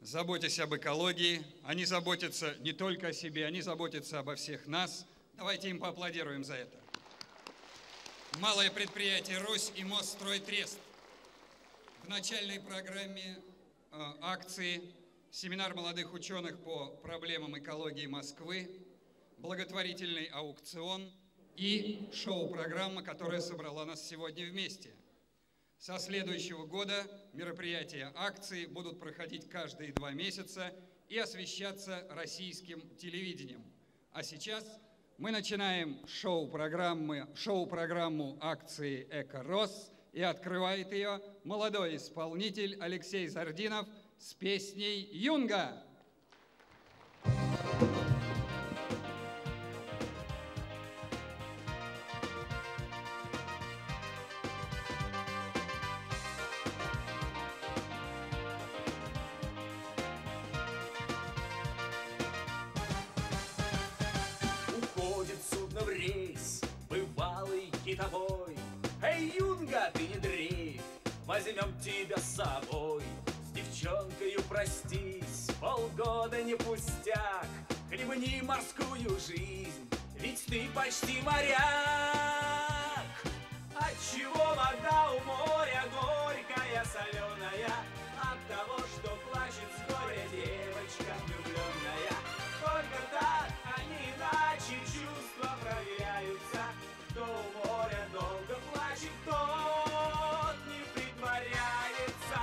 заботясь об экологии. Они заботятся не только о себе, они заботятся обо всех нас. Давайте им поаплодируем за это. Малое предприятие «Русь» и Мосстройтрест. В начальной программе акции семинар молодых ученых по проблемам экологии Москвы, благотворительный аукцион и шоу-программа, которая собрала нас сегодня вместе. Со следующего года мероприятия акции будут проходить каждые 2 месяца и освещаться российским телевидением. А сейчас мы начинаем шоу-программу акции «Эко-Рос», и открывает ее молодой исполнитель Алексей Зардинов с песней «Юнга». Уходит судно в рейс, бывалый китобой. Эй, Юнга, ты не дрейф, возьмем тебя с собой. С девчонкою простись, полгода не пустяк. Хлебни морскую жизнь, ведь ты почти моряк. Отчего вода у моря горькая, соленая? От того, что плачет с горя девочка влюбленная. Только так, а не иначе чувства проверяются. Кто у моря долго плачет, тот не притворяется.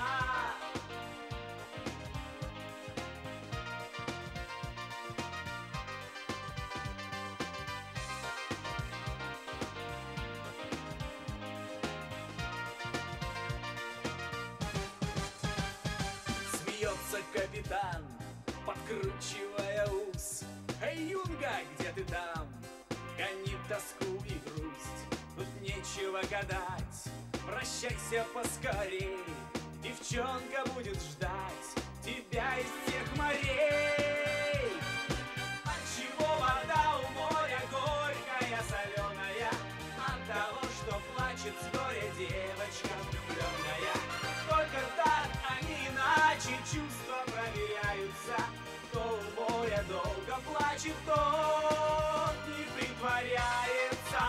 Смеется капитан, подкручивая ус. Эй, Юнга, где ты там? Гонит тоску и грусть, тут нечего гадать. Прощайся поскорей, девчонка будет ждать тебя из всех морей. Отчего вода у моря горькая, соленая? От того, что плачет с горя девочка влюбленная. Только так, а не иначе чувства проверяются. Кто у моря долго плачет, тот не притворяется.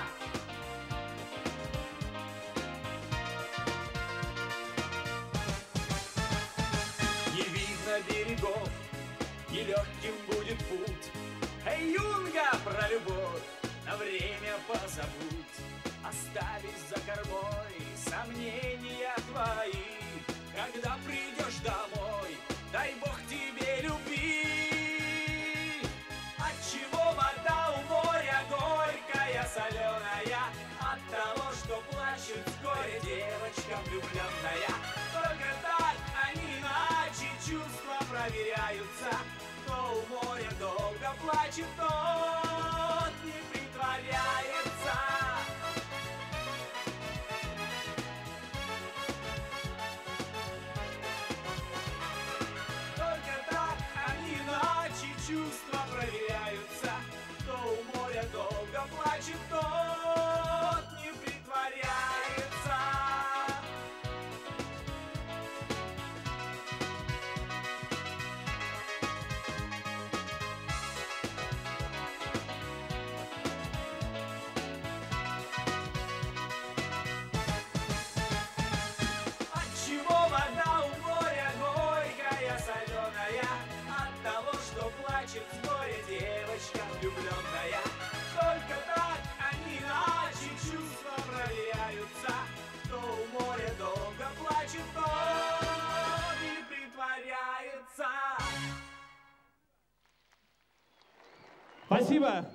Не видно берегов, нелегким будет путь. Эй, Юнга, про любовь на время позабудь. Оставив за кормой сомнения твои. Когда придешь домой, дай Бог тебе любви. Отчего вода у моря горькая, соленая? От того, что плачет с горя девочка влюбленная. Только так, а не иначе чувства проверяются. Кто у моря долго плачет, тот не притворяется. Чувства проверяются. Кто у моря долго плачет, тот не притворяется. Отчего вода у моря горькая, соленая? От того, что плачет с горя девочка влюбленная. Только так, а не иначе чувства проверяются. Кто у моря долго плачет, тот не притворяется. Спасибо.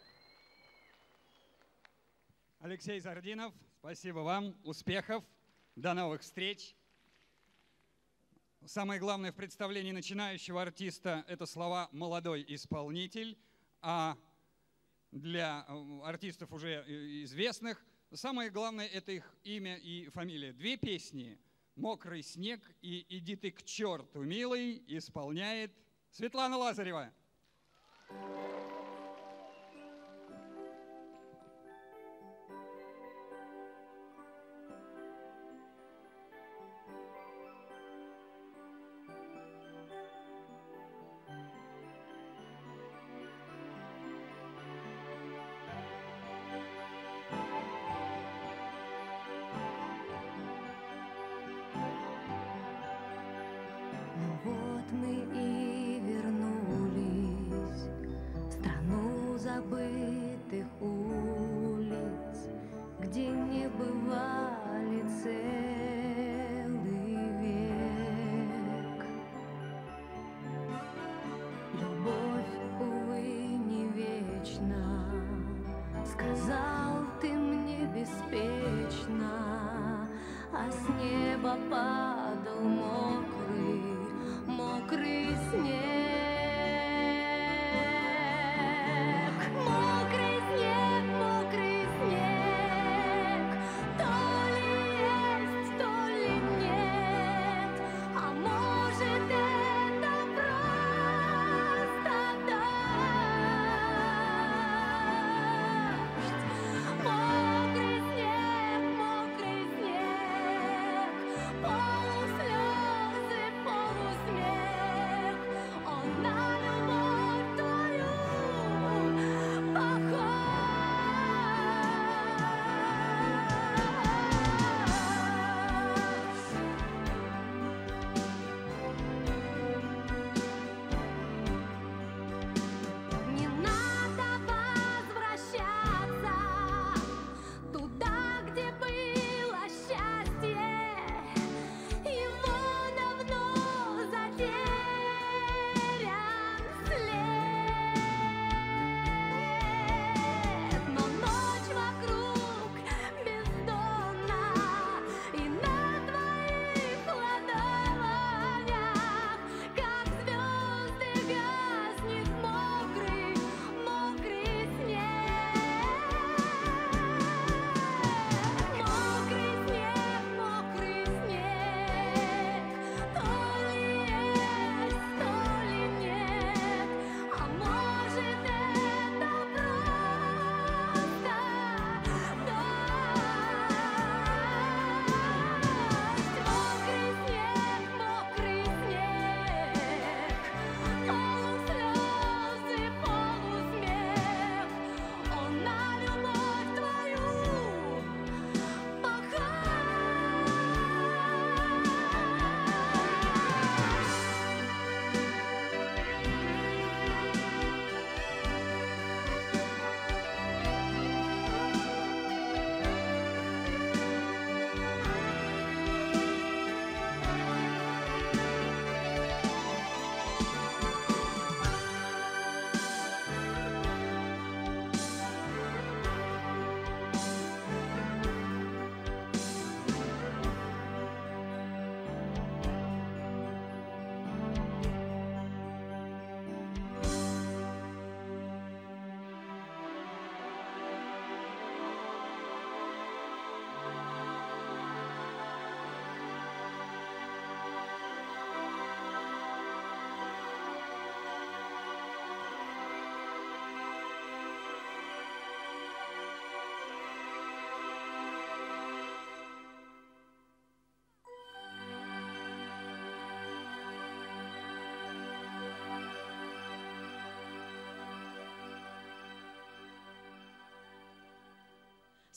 Алексей Зардинов, спасибо вам, успехов, до новых встреч. Самое главное в представлении начинающего артиста – это слова «молодой исполнитель», а для артистов уже известных самое главное – это их имя и фамилия. 2 песни «Мокрый снег» и «Иди ты к черту, милый» исполняет Светлана Лазарева.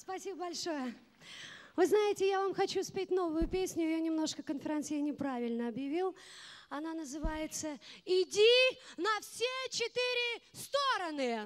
Спасибо большое. Вы знаете, я вам хочу спеть новую песню, ее немножко конферансье неправильно объявил. Она называется «Иди на все 4 стороны».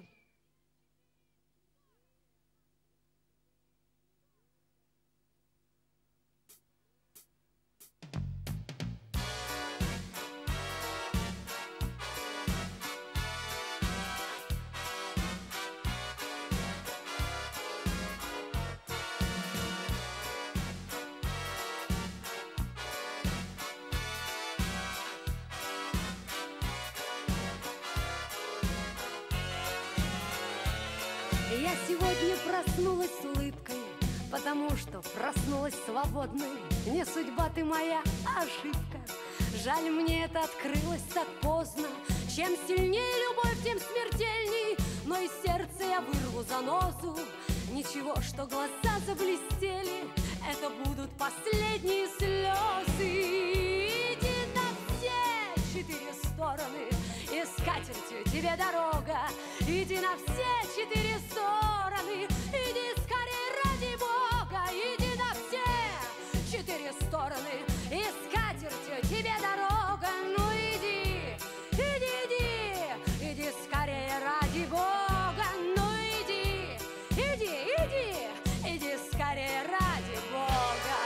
Я сегодня проснулась с улыбкой, потому что проснулась свободной. Не судьба ты моя, а ошибка. Жаль, мне это открылось так поздно. Чем сильнее любовь, тем смертельней. Но из сердца я вырву занозу. Ничего, что глаза заблестели, это будут последние слезы. Иди на все 4 стороны, и скатертью тебе дорога. Иди на все 4 стороны, иди скорее ради Бога. Иди на все 4 стороны, и скатертью тебе дорога. Ну иди, иди, иди, иди скорее ради Бога. Ну иди, иди, иди, иди скорее ради Бога.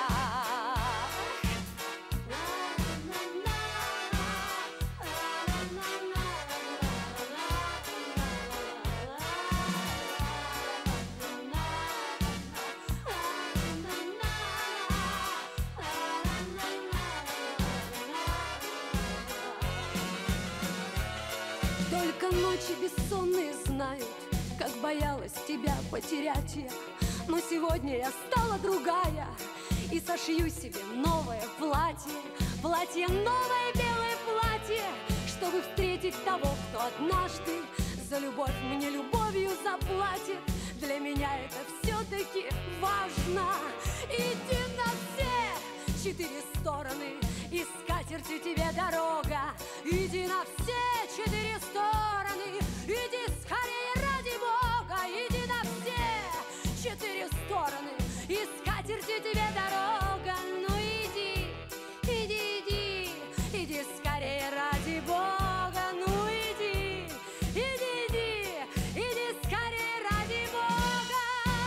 Только ночи бессонные знают, как боялась тебя потерять я. Но сегодня я стала другая и сошью себе новое платье. Платье, новое белое платье, чтобы встретить того, кто однажды за любовь мне любовью заплатит. Для меня это все-таки важно. Иди на все 4 стороны, и скатертью тебе дорога. Иди на все 4 стороны, иди скорее ради Бога. Иди на все 4 стороны, и скатертью тебе дорога. Ну иди, иди, иди, иди скорее ради Бога. Ну иди, иди, иди, иди скорее ради Бога.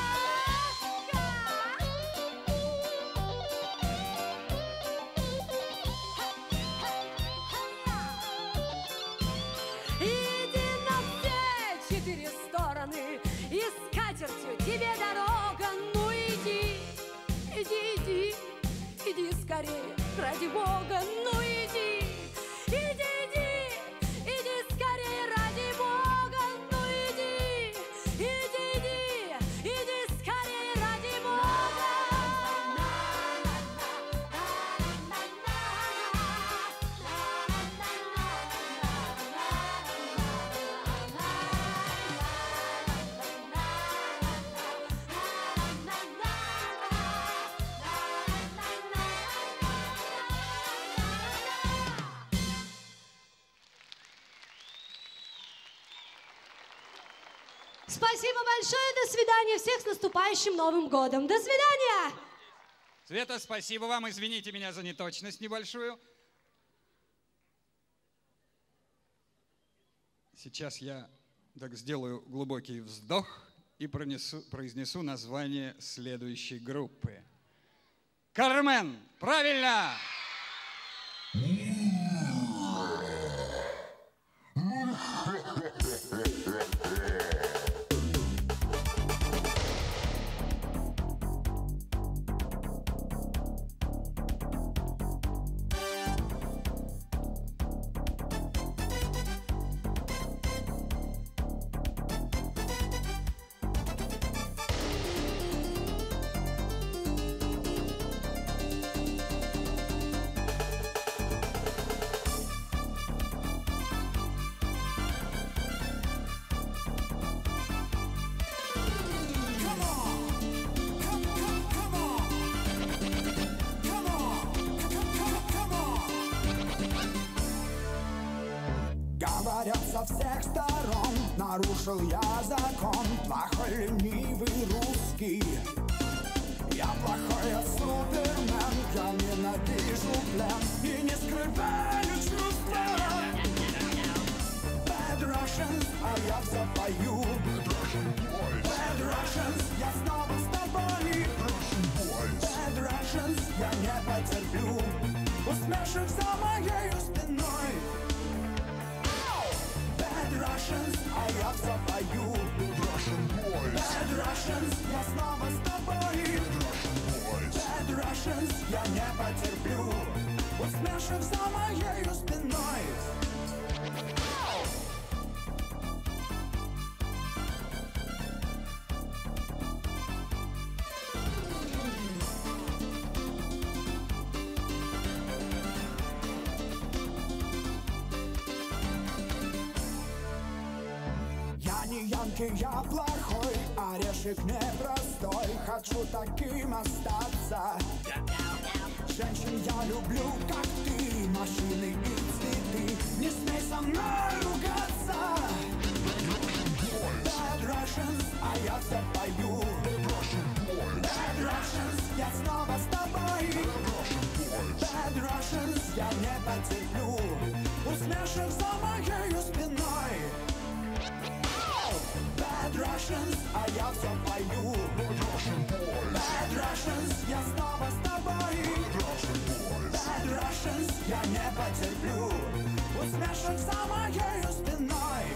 Иди на все 4 стороны, и скатертью тебе дорога. Ну иди, иди, иди, иди скорее ради Бога. Ну иди, иди, иди, иди скорее ради Бога. Ну иди, иди, иди, иди скорее ради Бога. Спасибо большое, до свидания, всех с наступающим Новым годом. До свидания! Света, спасибо вам. Извините меня за неточность небольшую. Сейчас я так сделаю глубокий вздох и произнесу название следующей группы. Кармен! Правильно! со всех сторон. Нарушил я закон, плохой ленивый русский. Я плохой супермен, я ненавижу плен и не скрываю чувства. Bad Russians, а я все пою. Bad Russians, я снова с тобой. Bad Russians, я не потерплю усмешек за моей спиной. Bad Russians, а я все пою. Bad Russians, я снова с тобой. Bad Russians, я не потерплю усмешек за моей спиной. Я не янки, я плохой, орешек непростой. Хочу таким остаться. Женщин я люблю, как ты, машины и цветы. Не смей со мной ругаться. Bad Russians, а я все пою. Bad Russians, я снова с тобой. Bad Russians, я не потерплю усмешек за моей спиной. Bad Russians, а я все пою. Bad Russians, я снова с тобой. Bad Russians, я не потерплю усмешек за моей спиной.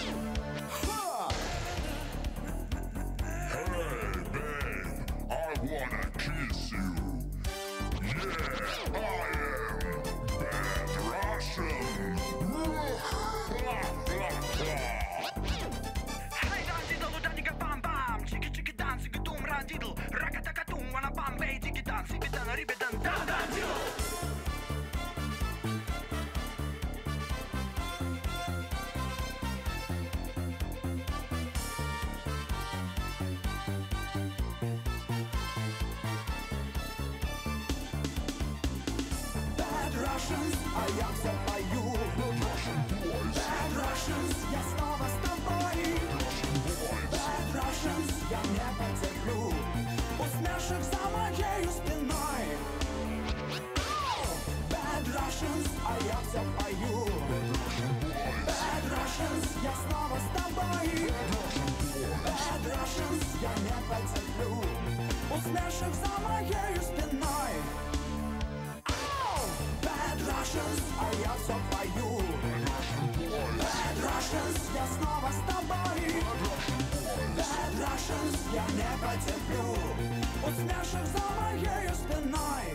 Hey babe, I wanna kiss you. Yeah, I am Bad Russian. Hey, dandiddle, dandiga bam bam, chiki chiki dance, dum randiddle, rakatakatum, wanna bam bay, digi dance, bidan ribedan, dan dan diddle. Bad Russians, а я все пою. Bad Russians, я снова с тобой. Bad Russians, я не потерплю усмешек за моей спиной. Bad Russians, а я все пою. Bad Russians, я снова с тобой. Bad Russians, я не потерплю усмешек за моей спиной. Bad Russians, а я все пою. Bad Russians, я снова с тобой. Bad Russians, я не потерплю усмешек за моей спиной.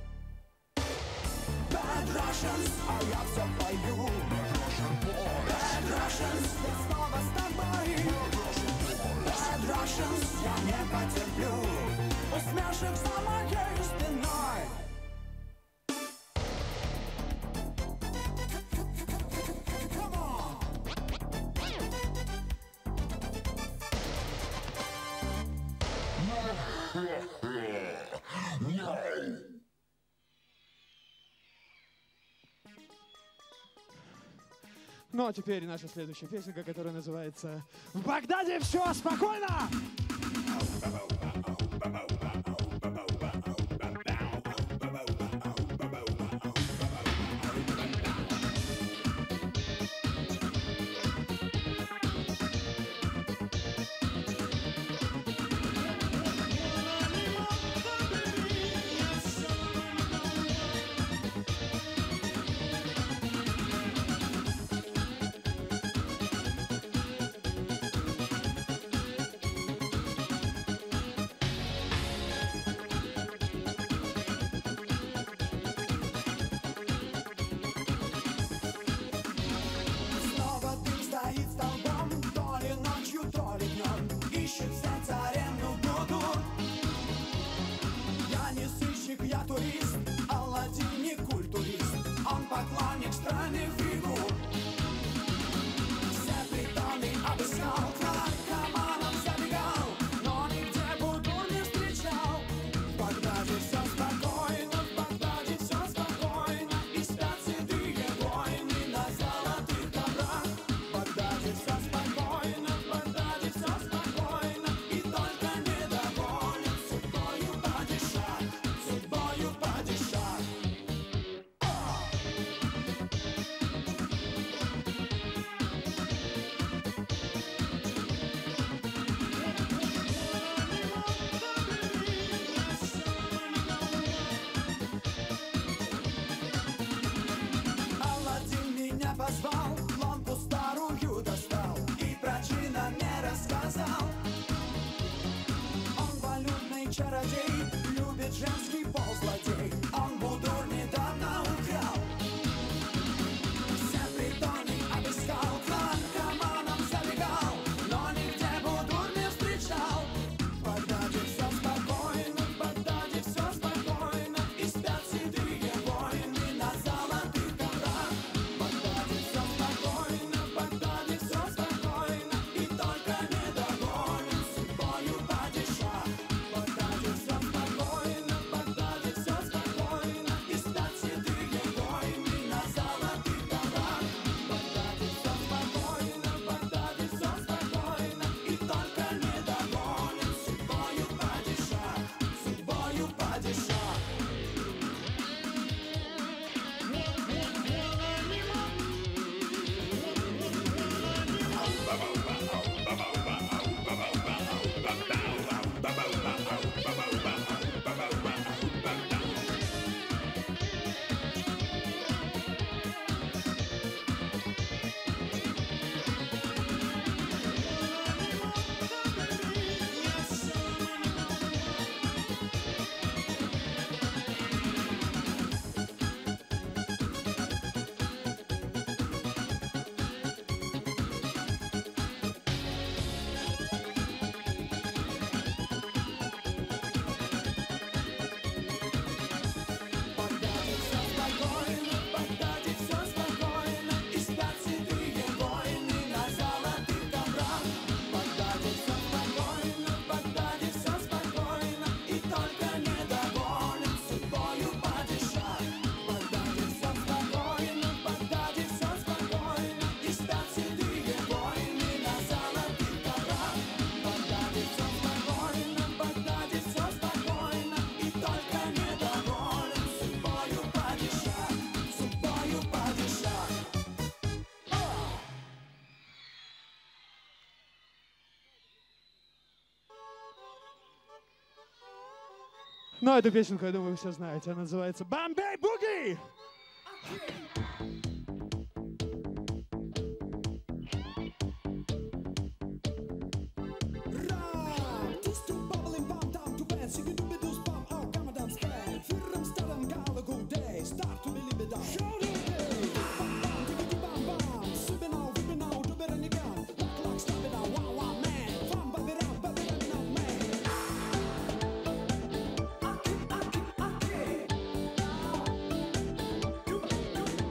Bad Russians, а я все пою. Bad Russians, я снова с тобой. Bad Russians, я не потерплю усмешек за моей спиной. Ну а теперь наша следующая песенка, которая называется «В Багдаде все спокойно!» чародей, любит женский пол злодей. Он Будур недавно украл, все притоны обыскал, к наркоманам забегал, но нигде Будур не встречал. В Багдаде все спокойно, в Багдаде все спокойно, и спят седые воины на золотых коврах. В Багдаде все спокойно, в Багдаде все спокойно, и только не догонен судьбою падиша. В Багдаде все спокойно, в Багдаде все спокойно, и спят седые воины на золотых коврах. В Багдаде все спокойно, в Багдаде все спокойно, и только не догонен судьбою падиша, судьбою падиша. Ну, эту песенку, я думаю, вы все знаете. Она называется «Бомбей Буги». Okay.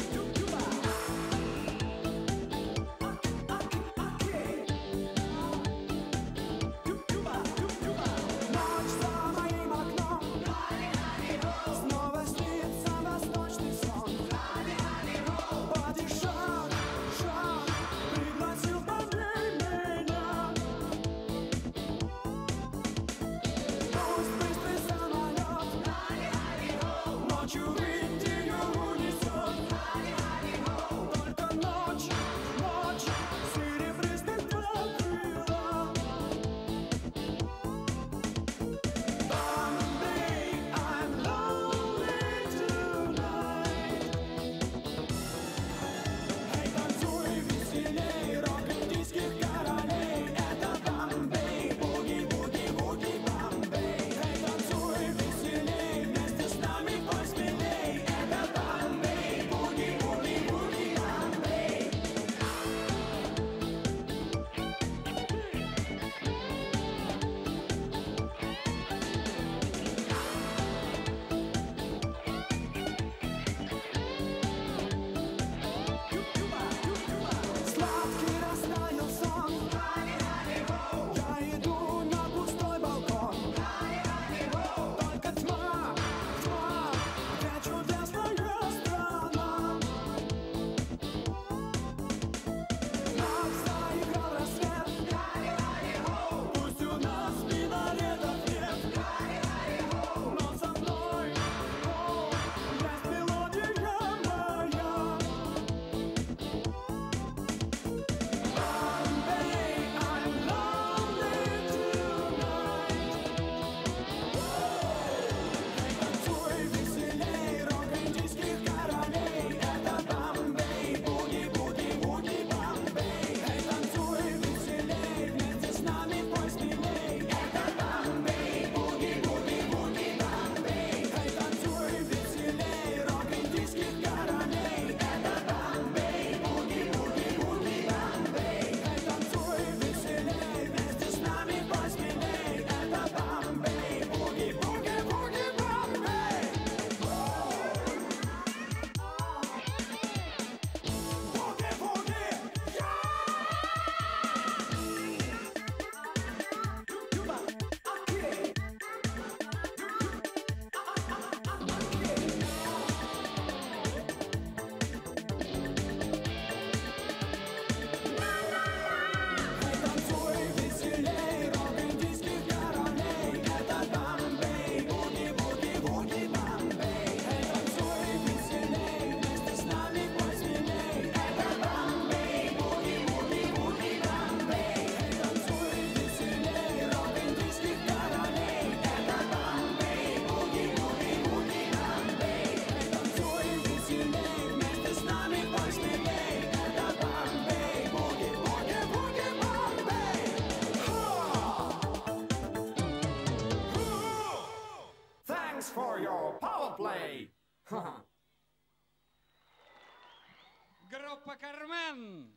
Группа «Кармен».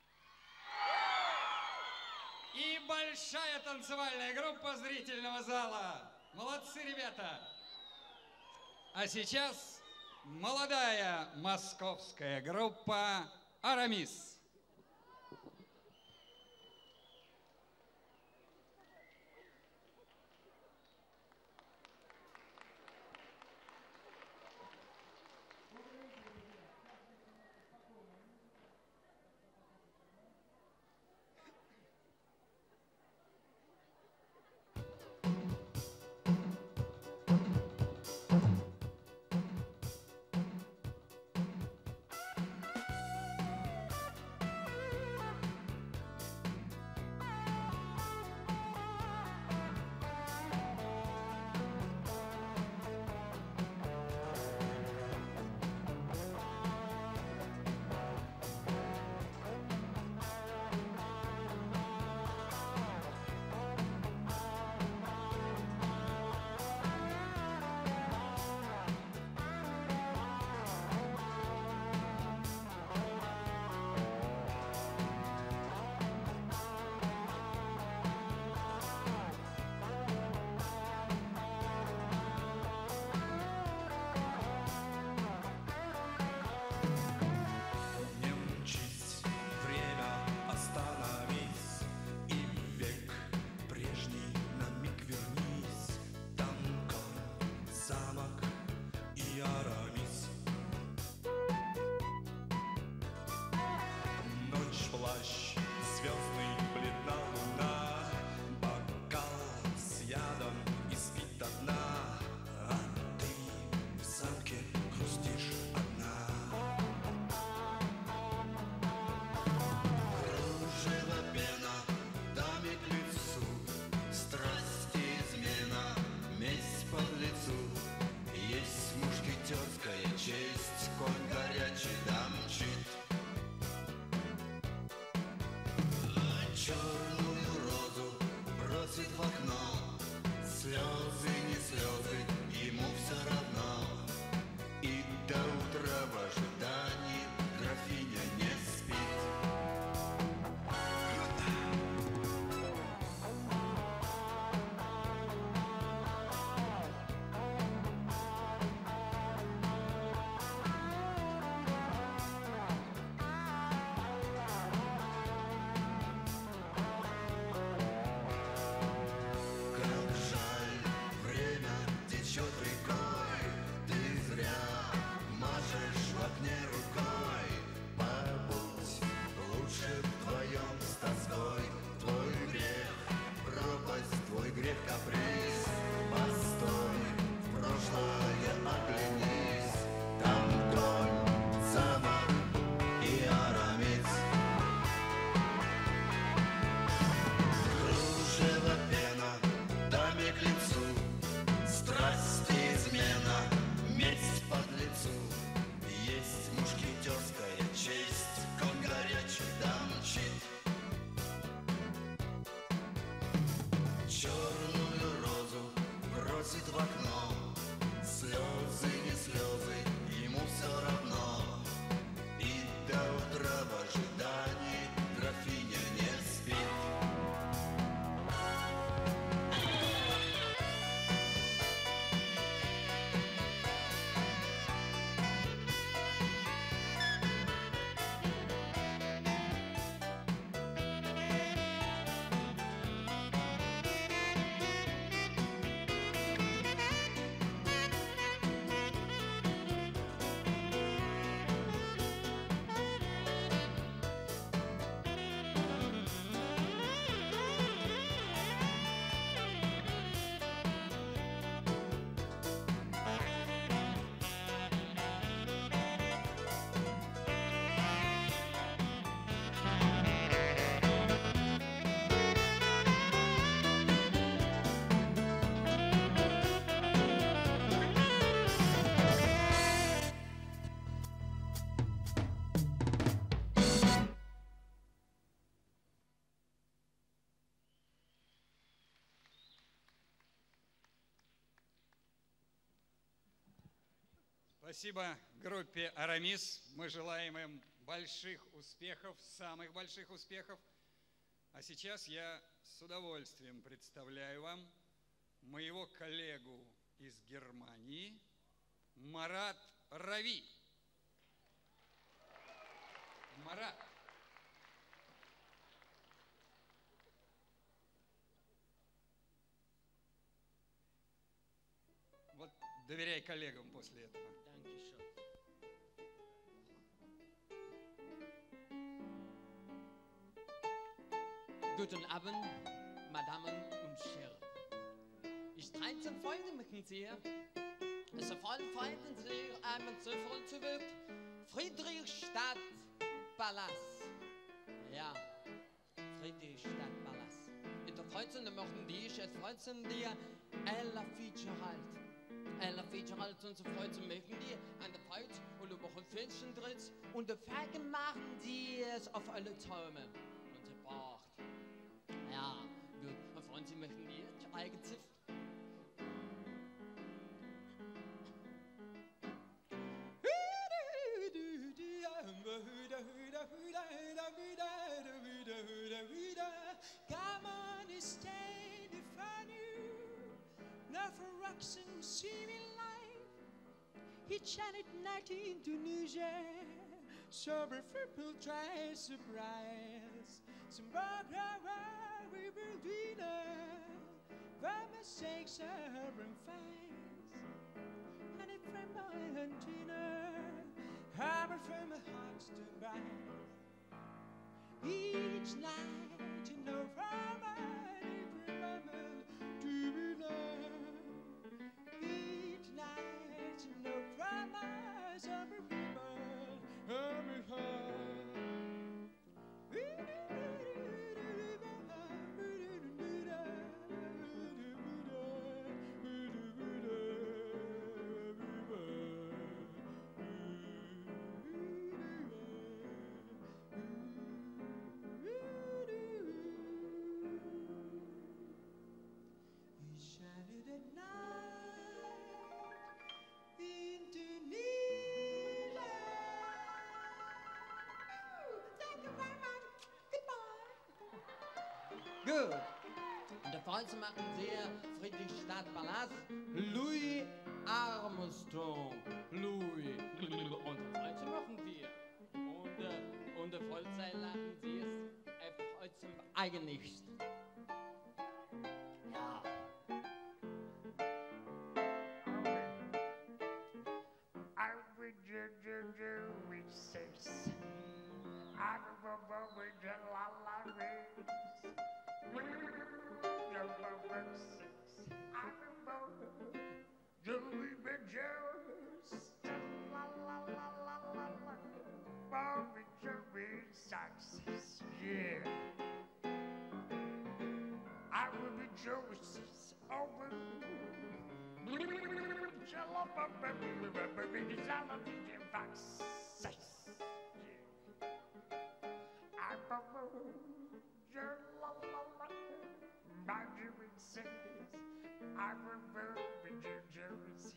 И большая танцевальная группа зрительного зала. Молодцы, ребята! А сейчас молодая московская группа «Арамис». Спасибо группе «Арамис». Мы желаем им больших успехов, самых больших успехов. А сейчас я с удовольствием представляю вам моего коллегу из Германии Марат Рави. Марат. Вот доверяй коллегам после этого. Guten Abend, Madamen und Herren. Ich 13 Freunde möchten Sie, es erfreuen Freunden Sie einmal zu voll zu wird, Friedrichstadt Palast. Ja, Friedrichstadt Palast. In der Freunde möchten die, es freuen die, Ella Fitzgerald. Ella Fitzgerald und so freuen möchten die an der Freude und über den Fenster drin und der Feigen machen die es auf alle Türme. Und sie braucht. Ja, gut. Und Freunde, Sie möchten die Eigenzift? Come on, it's stay to find you. Now for rocks and civil life. He chatted night in Tunisia. Sober people try surprise. Some we will be there. For mistakes are fines. And it from my antenna. Hammer from my heart to bind. Each night you know from my remember to be loved. Each night you know from my summer people every heart. Gut. Und der Freunde machen sehr Friedrichstadt Palast. Louis Armstrong. Louis. Und der Freunde machen wir. Und der Freunde lachen sie es. Freut zum Eigenlichst. Ja. I would do with six. I would with the la la race. Yeah, I will be Joseph's over. I will be Joseph's.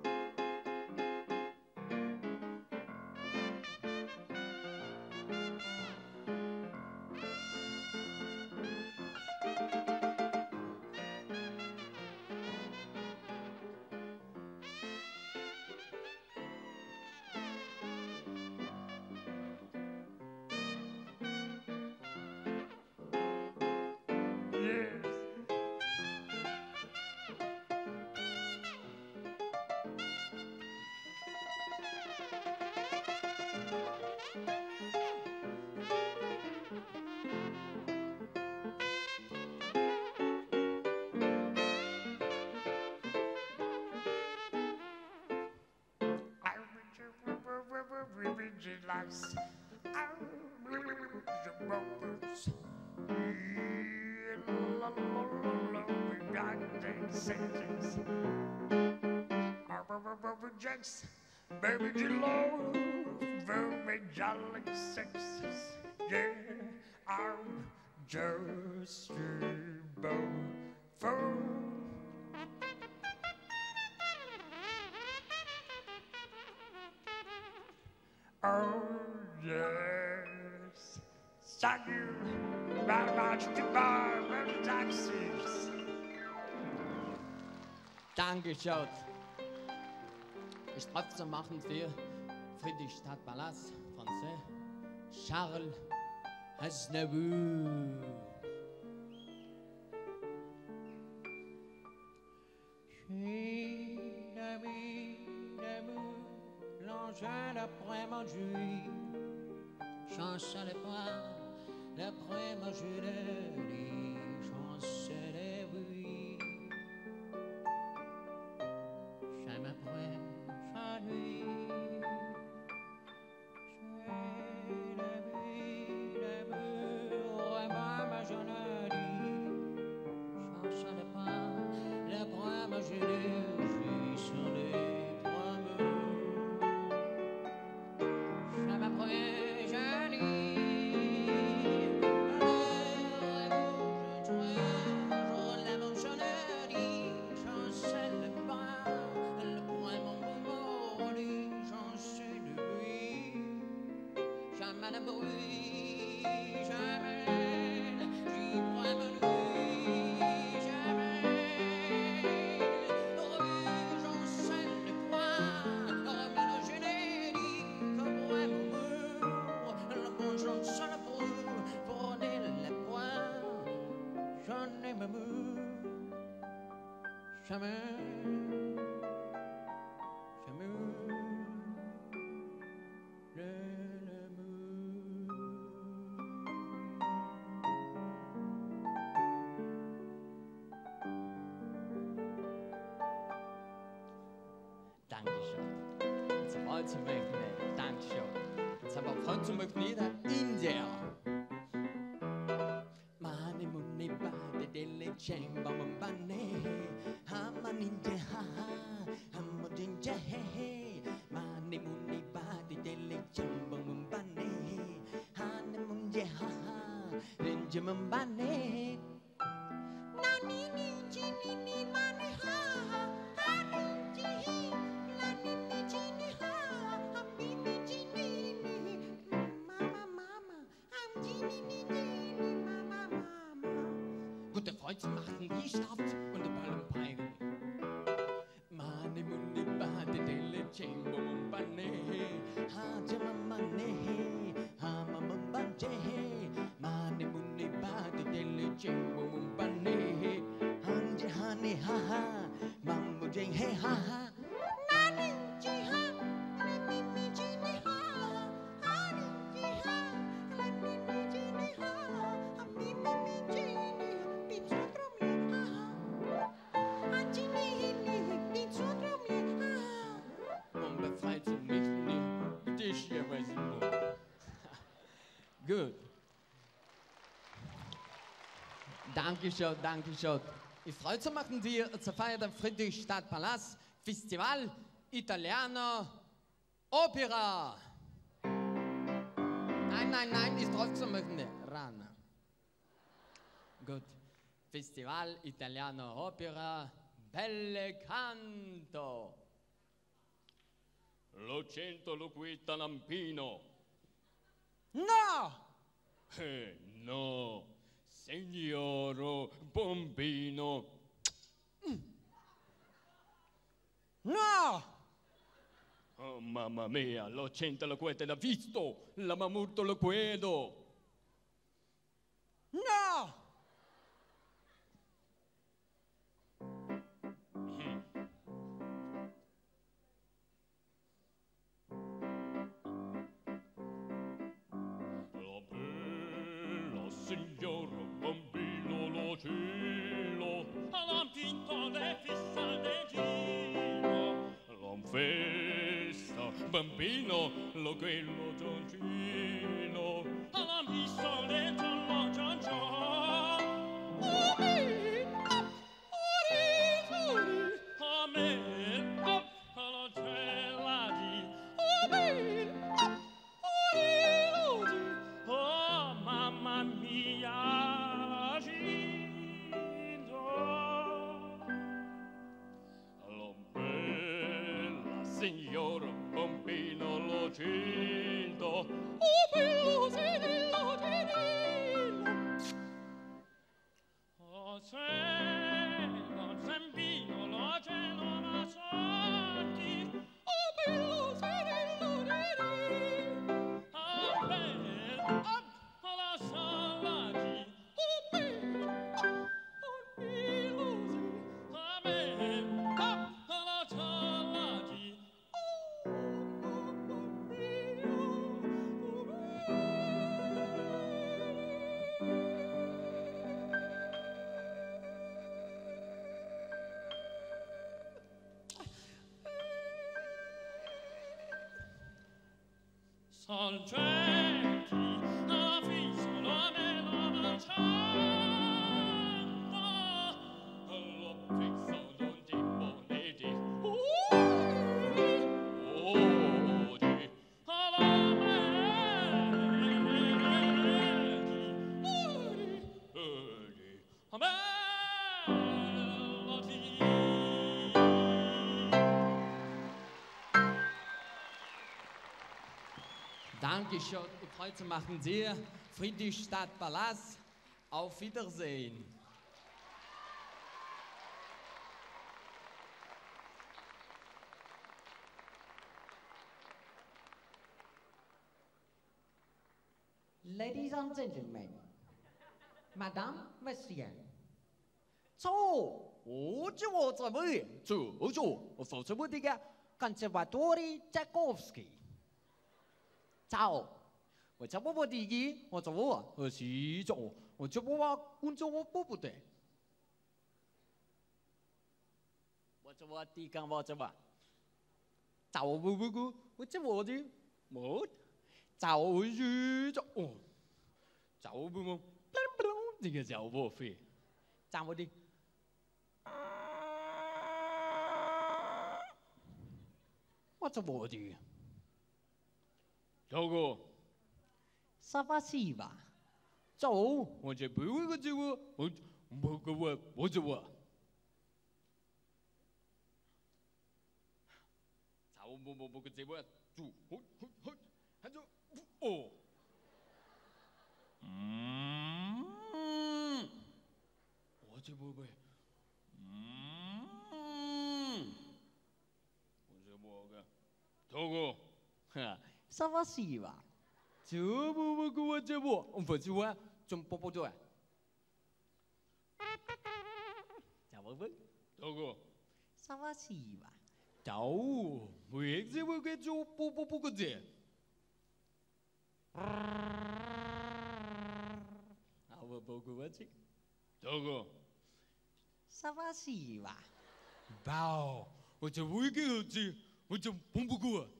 Lights. I will the boats. We got the senses. Jacks, baby, you love very jolly sexes. Yeah, I'm just about for. Yes. Thank you very much. Goodbye, many taxis. Dankeschön. Strophe machen für Friedrichstadt-Palast, Français, Charles Aznavour. L'engin d'après-manger, chanson de poing, d'après-manger de lit, chanson de bruit. J'aime après sa nuit, j'ai la vie d'amour, ma jeune lit, chanson de poing, d'après-manger de lit, chanson de Gute Freunde machen die Stadt und der Ball und Peine. Mane muni bade delle cembo mumbane, ha jamamane, ha mamambanje. Mane muni bade delle cembo mumbane, hanje hane ha ha, mambo jeng he ha ha. Nani ji ha, le mimi ji ni ha, hani ji ha, le mimi ji ni ha, ha mimi ji ni. Gut. Dankeschön, Dankeschön. Ich freue mich, machen wir zur Feier der Friedrichstadt-Palast Festival Italiano Opera. Nein, ich freue mich, machen Rana. Gut. Festival Italiano Opera Belle Canto. Lo cento lo quita Lampino. No! No, signoro Bombino. No! Oh, mamma mia, lo cento lo queta l'ha visto, la mamurto lo quedo. No! Signor Bambino lo cielo, all'antico le fissa de giro. L'on festa, Bambino, lo quello Giorgino, alla missa le giallo Giorgio. Amen, alla cella di oh, mamma mia, Gindo. Lo bella signora Bambino lo Gindo. Dankeschön, heute machen Sie Friedrichstadt-Palast. Auf Wiedersehen. Ladies and gentlemen, Madame, Monsieur. So, oggi vostra voi, forse vuol dire Conservatori Tchaikovsky. Ciao, 我叫波波第一，我叫我二十九，我叫波波，我叫我波波的。我叫我第一个，我叫我，找我波波哥，我叫我的，我找我十九，找我波波，这个叫我飞，找我的。我叫我的。 Togo. Спасибо. 走，我这不会个这个，我这我。走不个这个，住，还走，哦。我这不会，我这不个，Togo， 哈。 Спасибо. 这不给我这不，不是我，真不对。 怎么问？ 大哥。 Спасибо. 走，为什么给就不个这？ 我不给我这。 大哥。 Спасибо. 包，我这会给我这，我这不给我。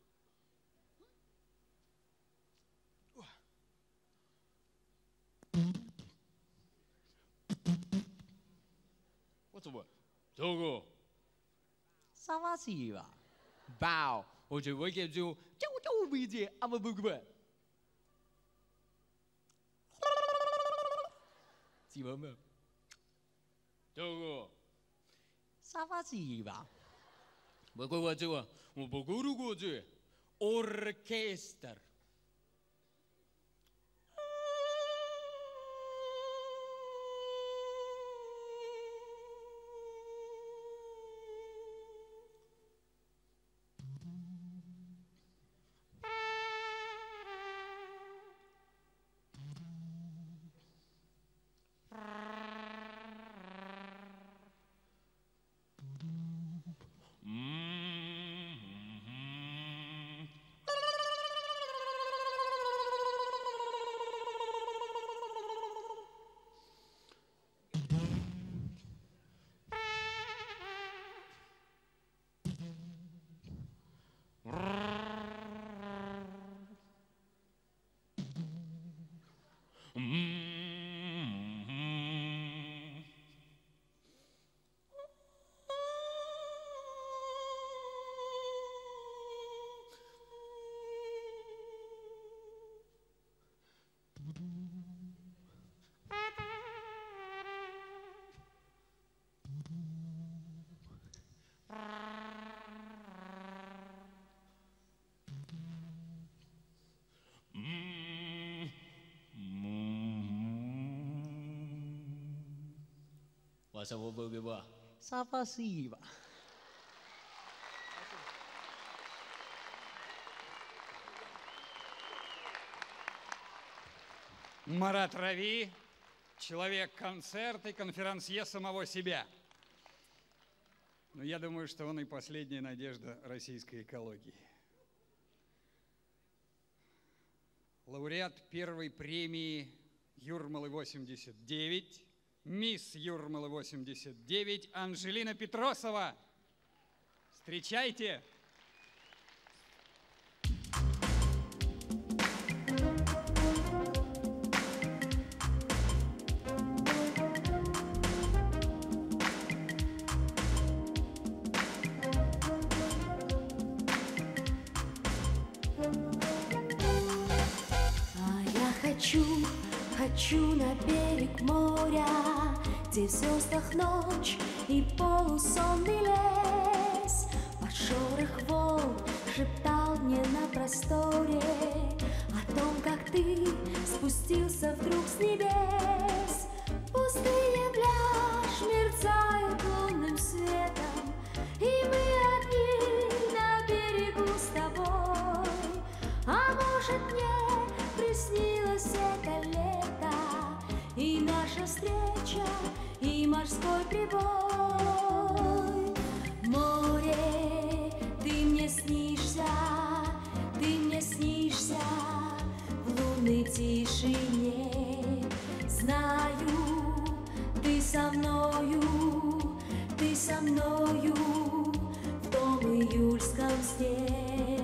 我怎么？这个。 Спасибо. 包，我这会给就为这，阿不不个。怎么么？这个。 Спасибо. 不过我这个，我不过如果这 orchestra。 我说我不给我。Спасибо. Марат Рави, человек-концерт и конферансье самого себя. Но я думаю, что он и последняя надежда российской экологии. Лауреат первой премии Юрмалы-89, мисс Юрмалы-89 Анжелина Петросова. Встречайте! Хочу на берег моря, где в звездах ночь и полусонный лес. Под шорох волн шептал мне на просторе о том, как ты спустился вдруг с небес. Пустые пляж мерцают лунным светом, и мы одни на берегу с тобой. А может, мне приснилось это лето, и наша встреча, и морской прибой. Море, ты мне снишься в лунной тишине. Знаю, ты со мною в том июльском сне.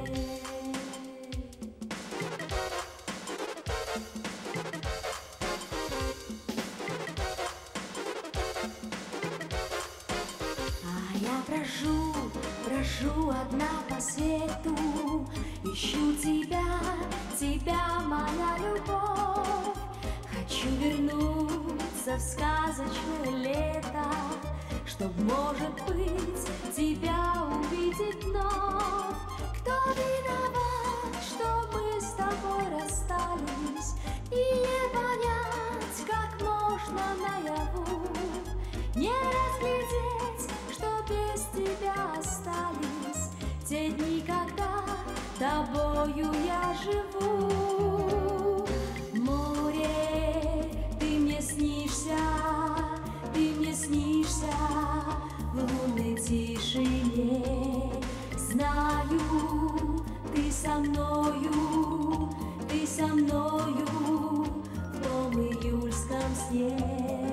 А я брожу одна по свету, ищу тебя, моя любовь. Хочу вернуться в сказочное лето, чтоб, может быть, тебя увидеть вновь. Кто виноват, что мы с тобой расстались, и не понять, как можно наяву не разглядеть, что без тебя остались те дни, когда тобою я живу. Море, ты мне снишься в лунной тишине. Знаю, ты со мною в том июльском сне.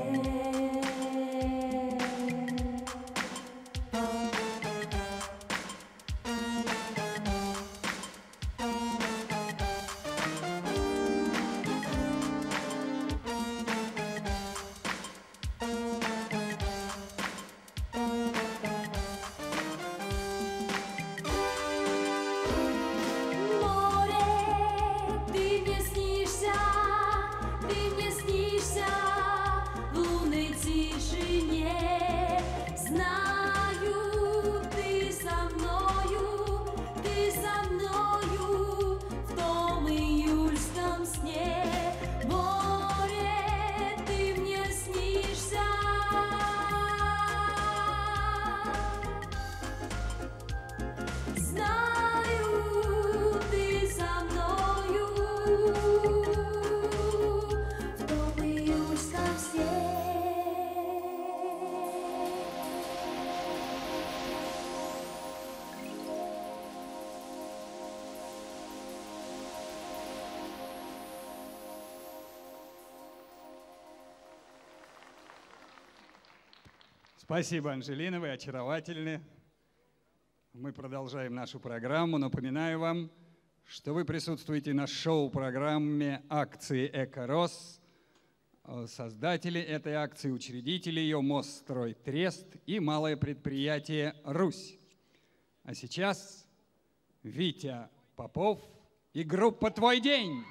Спасибо, Анжелина, вы очаровательны. Мы продолжаем нашу программу. Напоминаю вам, что вы присутствуете на шоу-программе акции «Эко-Рос». Создатели этой акции, учредители ее «Мострой-Трест» и малое предприятие «Русь». А сейчас Витя Попов и группа «Твой день».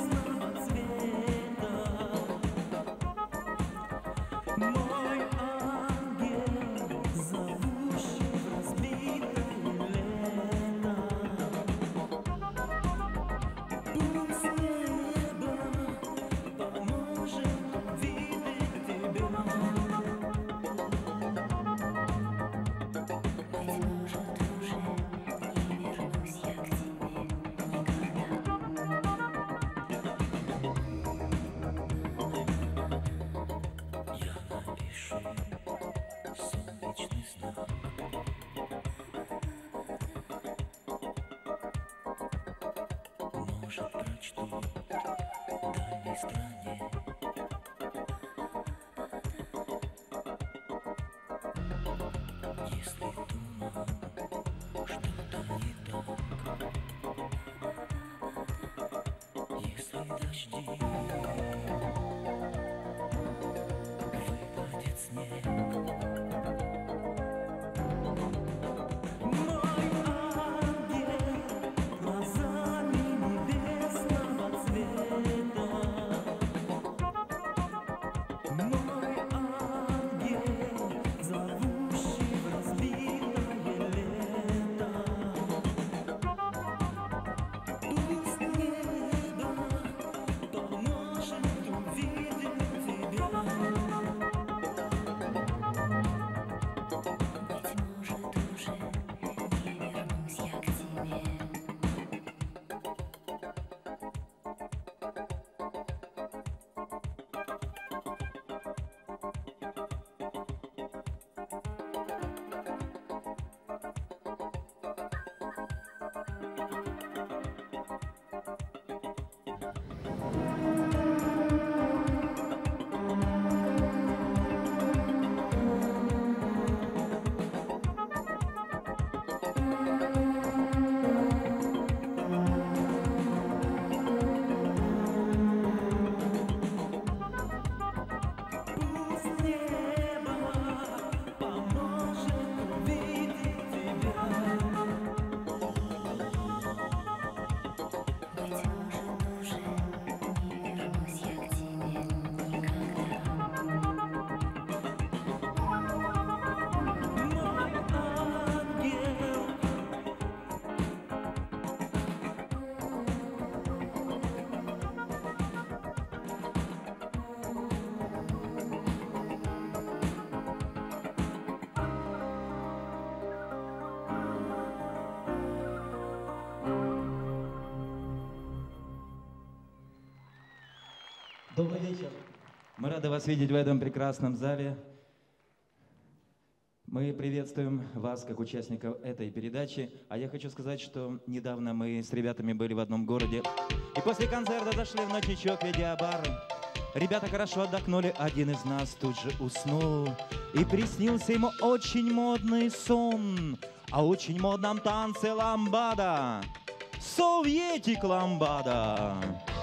Мой солнечный знак. Может, прочту в дальней стране. Если думал, что-то не так, если дожди выпадет снег. Мой ангел глазами небесного цвета. Мой ангел, зовущий в разбитое лето. Пусть небо поможет увидеть тебя. Быть может, уже не вернусь я к тебе. Пусть небо поможет увидеть тебя. Быть может, уже не вернусь я к тебе никогда. Мой ангел. Добрый вечер. Мы рады вас видеть в этом прекрасном зале. Мы приветствуем вас как участников этой передачи. А я хочу сказать, что недавно мы с ребятами были в одном городе. И после концерта зашли в ночничок видеобары. Ребята хорошо отдохнули, один из нас тут же уснул. И приснился ему очень модный сон о очень модном танце ламбада. Советик ламбада.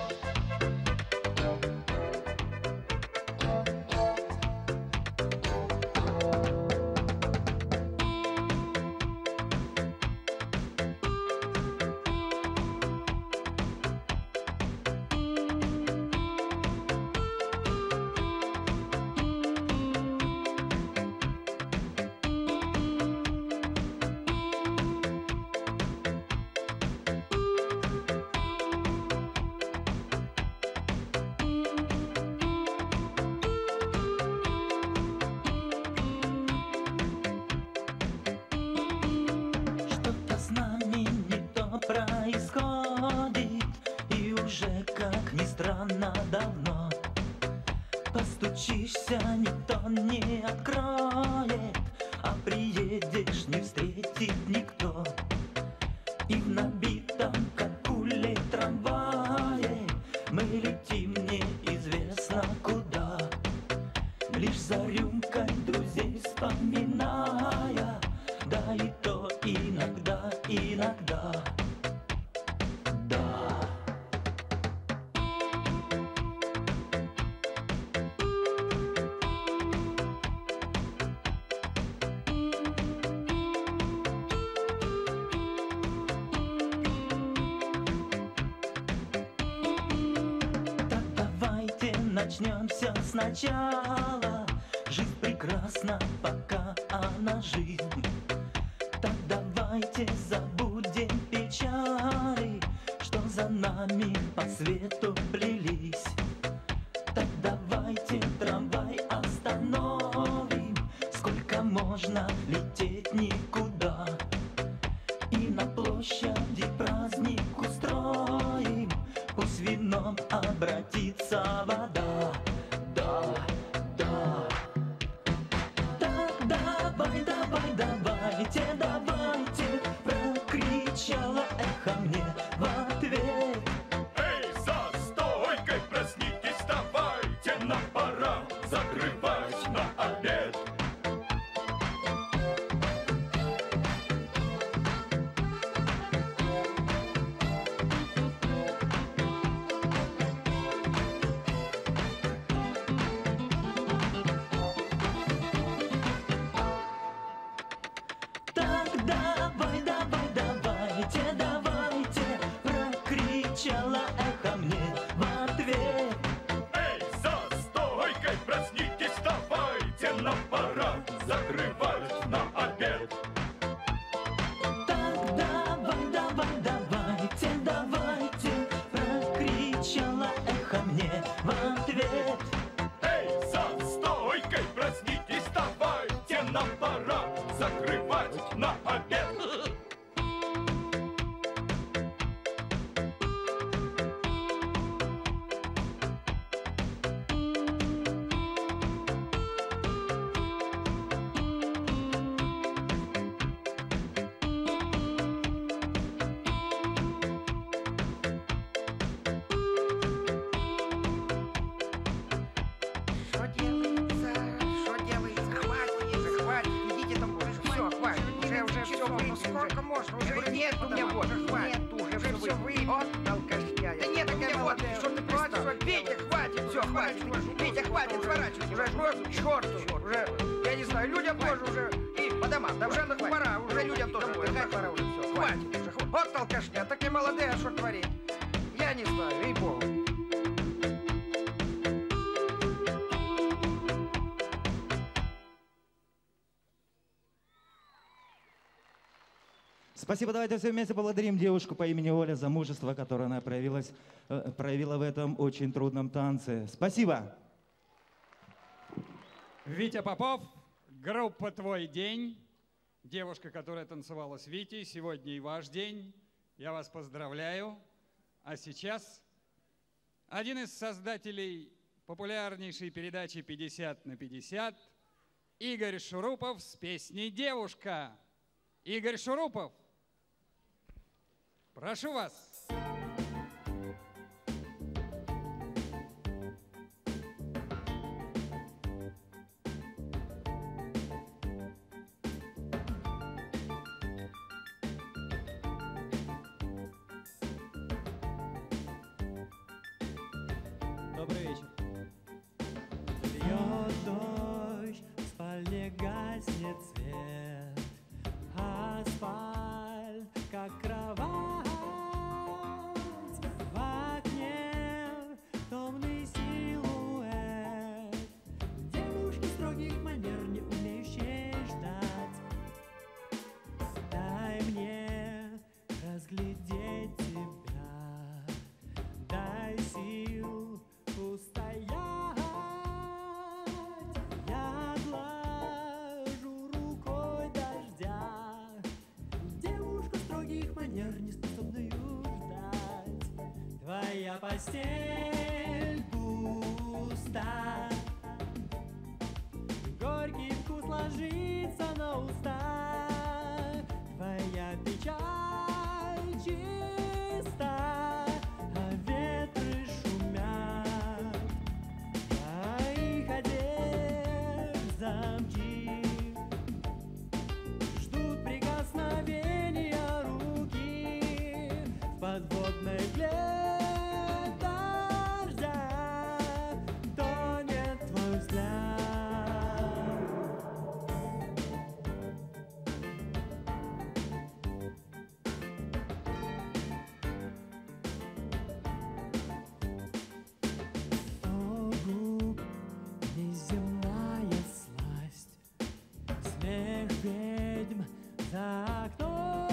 Что-то с нами не то происходит, и уже, как ни странно, давно. Постучишься, никто не откроет, а приедешь, не встретит никто. И в набитом, как кулей, трамвае мы летим неизвестно куда. Лишь за рюмкой друзей вспоминая, да и то иногда, иногда. Да. Так давайте начнем все сначала. Жизнь прекрасна, пока она жизнь. Так давайте забудем печали, что за нами по свету плелись. Так давайте трамвай остановим, сколько можно лететь никуда. И на площади праздник устроим, пусть вином обратится вода. Да, да. закрывать на обед. Так давай, давай, давайте, давайте, прокричала эхо мне в ответ. Эй, за стойкой, проснитесь, давайте, нам пора закрывать на обед. Так давай, давай, давайте, давайте, прокричала эхо мне в ответ. Эй, за стойкой, проснитесь, давайте, нам пора закрывать на обед. Что делается? Что делается? Хватит уже, хватит. Идите там уже. Все, хватит. Уже все выпили. Сколько можно? Уже нет у меня вот. Нет, уже все выпили. Вот алкашня. Да нет, у меня вот. Что ты пристал? Витя, хватит. Все, хватит. Витя, хватит, сворачивайся. Уже жмет к черту. Уже, я не знаю, людям тоже уже. И по домам. Да уже пора. Уже людям тоже. Какая пора уже? Все, хватит уже. Вот алкашня. Так и молодые, а что творит? Я не знаю, ей-богу. Спасибо, давайте все вместе поблагодарим девушку по имени Оля за мужество, которое она проявила в этом очень трудном танце. Спасибо. Витя Попов, группа «Твой день». Девушка, которая танцевала с Витей, сегодня и ваш день. Я вас поздравляю. А сейчас один из создателей популярнейшей передачи «50 на 50» Игорь Шурупов с песней «Девушка». Игорь Шурупов, прошу вас. Добрый вечер. Льет дождь, в спальне гаснет свет, асфальт, как кровать. В окне томный силуэт девушки строгих манер, не умеющей ждать. Дай мне разглядеть тебя, дай сил устоять. Я глажу рукой дождя девушку строгих манер, не способную ждать. Твоя постель пуста, горький вкус ложится на уста. Твоя печаль чиста, а ветры шумят. Твоих одежд замки ждут прикосновения руки в подводной мгле дождя. Тонет твой взгляд. О, губ, неземная сласть, смех ведьм за окном,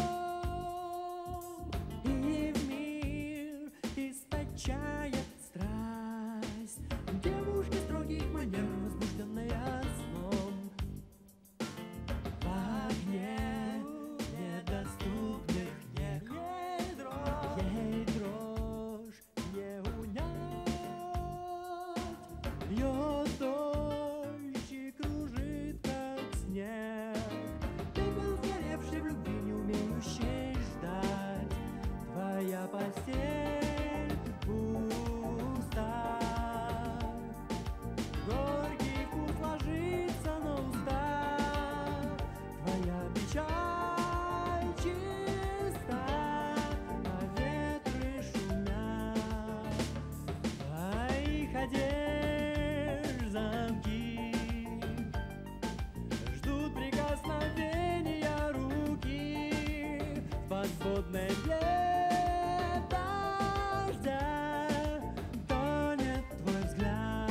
и в мир источает страсть девушки строгих манер, возбужденная сном. В огне недоступных нег ей дрожь не унять. Льет дождь и кружит, как снег. Пепел, сгоревший в любви, не холодной дождя тонет твой взгляд.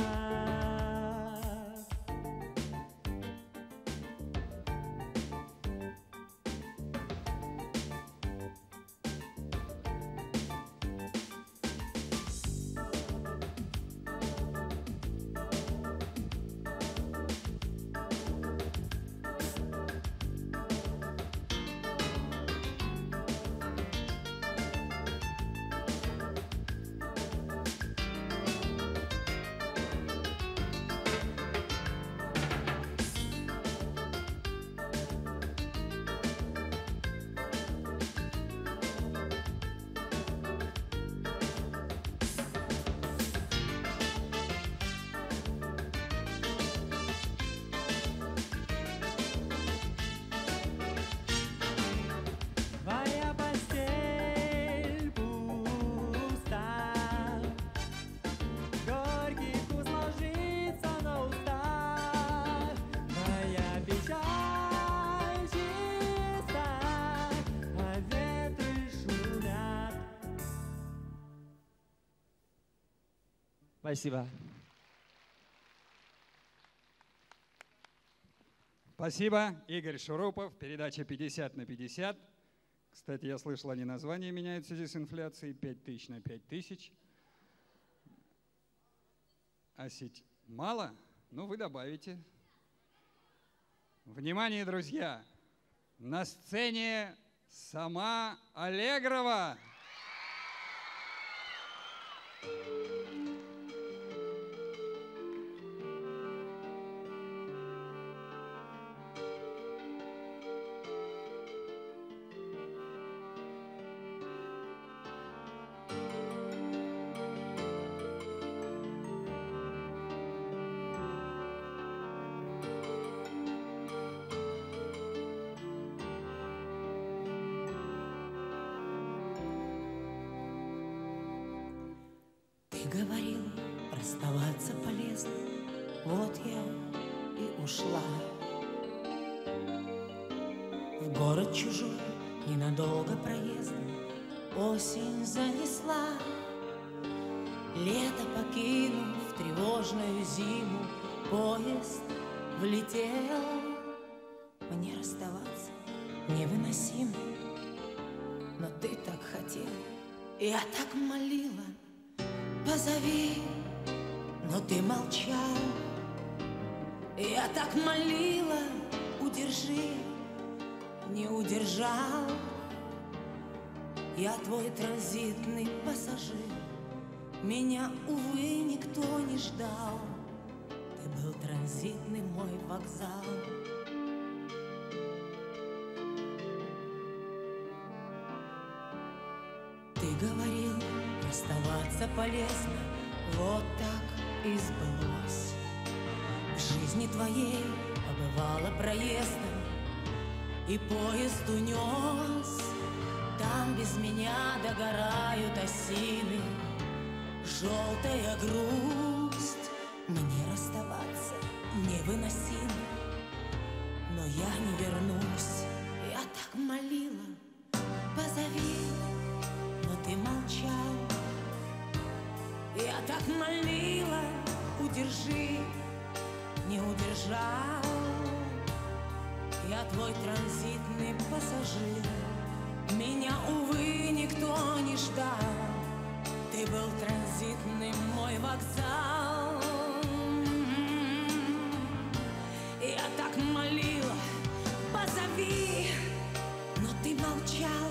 Твоя постель пуста, горький вкус ложится на устах. Твоя печаль чиста, а ветры шумят. Спасибо. Спасибо. Игорь Шурупов, передача 50/50. Кстати, я слышал, они названия меняют в связи с инфляцией. 5000 на 5000. А сеть мало? Ну, вы добавите. Внимание, друзья! На сцене сама Аллегрова. Ты говорил, расставаться полезно, вот я и ушла. В город чужой, ненадолго проездом, осень занесла. Лето покинув тревожную зиму, поезд влетел. Мне расставаться невыносимо, но ты так хотел, я так молила. Позови, но ты молчал. Я так молила, удержи, не удержал. Я твой транзитный пассажир, меня, увы, никто не ждал. Ты был транзитный мой вокзал. Ты говорил, расставаться полезно, вот так и сбылось. В жизни твоей побывала проездом, и поезд унес. Там без меня догорают осины, желтая грусть. Мне расставаться невыносимо, но я не вернусь. Я так молила, позови, но ты молчал. Я так молила, удержи, не удержал. Я твой транзитный пассажир, меня, увы, никто не ждал. Ты был транзитный мой вокзал. Я так молила, позови, но ты молчал.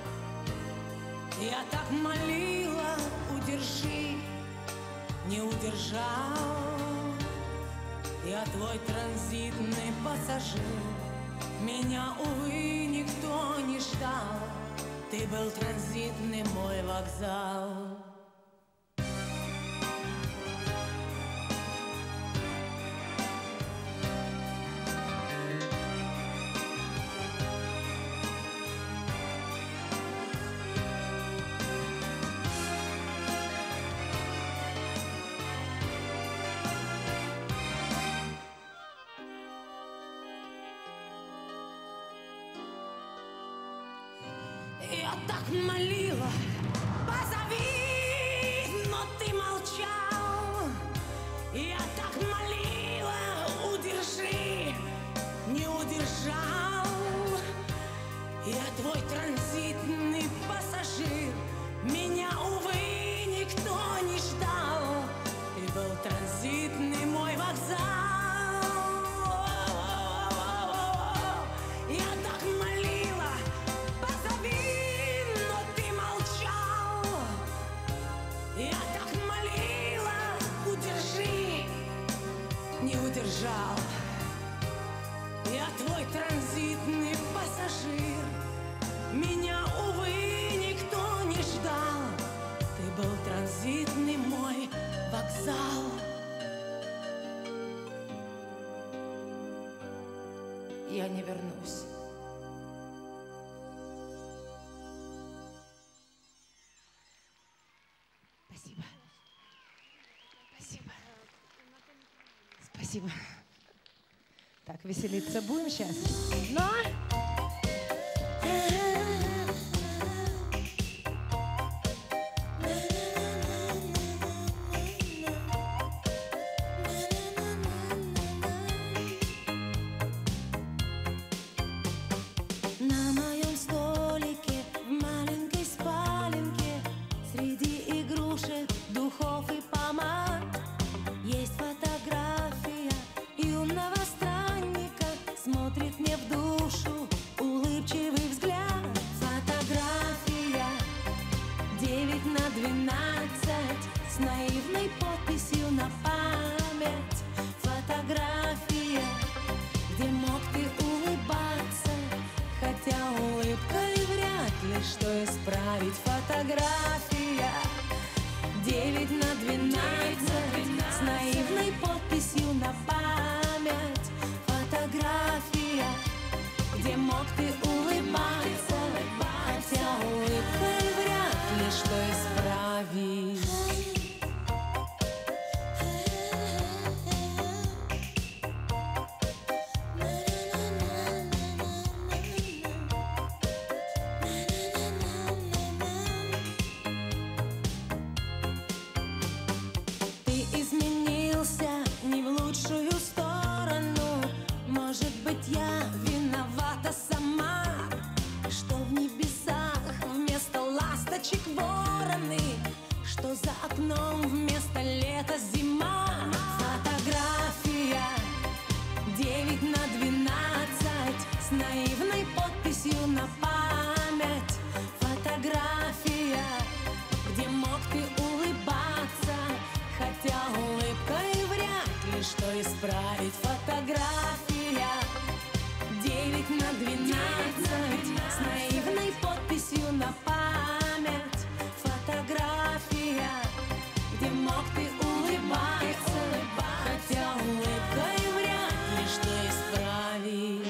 Я так молила, удержи, не удержал. Я твой транзитный пассажир, меня, увы, никто не ждал. Ты был транзитный мой вокзал. Я так молила, позови, но ты молчал. Я так молила, удержи, не удержал. Я твой транзитный пассажир, меня, увы, никто не ждал. Ты был транзитный мой вокзал. Я так молила, позови, но ты молчал. Я так молила, удержи, не удержал. Я твой транзитный пассажир, меня, увы, никто не ждал. Ты был транзитный мой вокзал. Я не вернусь. Спасибо. Спасибо. Спасибо. Так, веселиться будем сейчас? Но... На моем столике в маленькой спаленке среди игрушек, духов и помад есть фотография юного странника, смотрит мне в душу улыбчивый взгляд. Фотография 9/12 с наивной подписью на память. Фотография, где мог ты улыбаться, хотя улыбкой вряд ли что исправить. Фотография 9/12 с наивной подписью на память. Фотография, где мог ты улыбаться, хотя улыбкой вряд ли что исправить. Ты изменился не в лучшую сторону. Может быть, я виновата сама, что в небесах вместо ласточек вороны, что за окном вместо лета зима. Фотография 9/12 с наивной подписью на память. Фотография, где мог ты улыбаться, хотя улыбкой вряд ли что исправить. Фотография 9/12 с наивной подписью на память. Фотография, где мог ты улыбаться, хотя улыбкой вряд ли что исправить.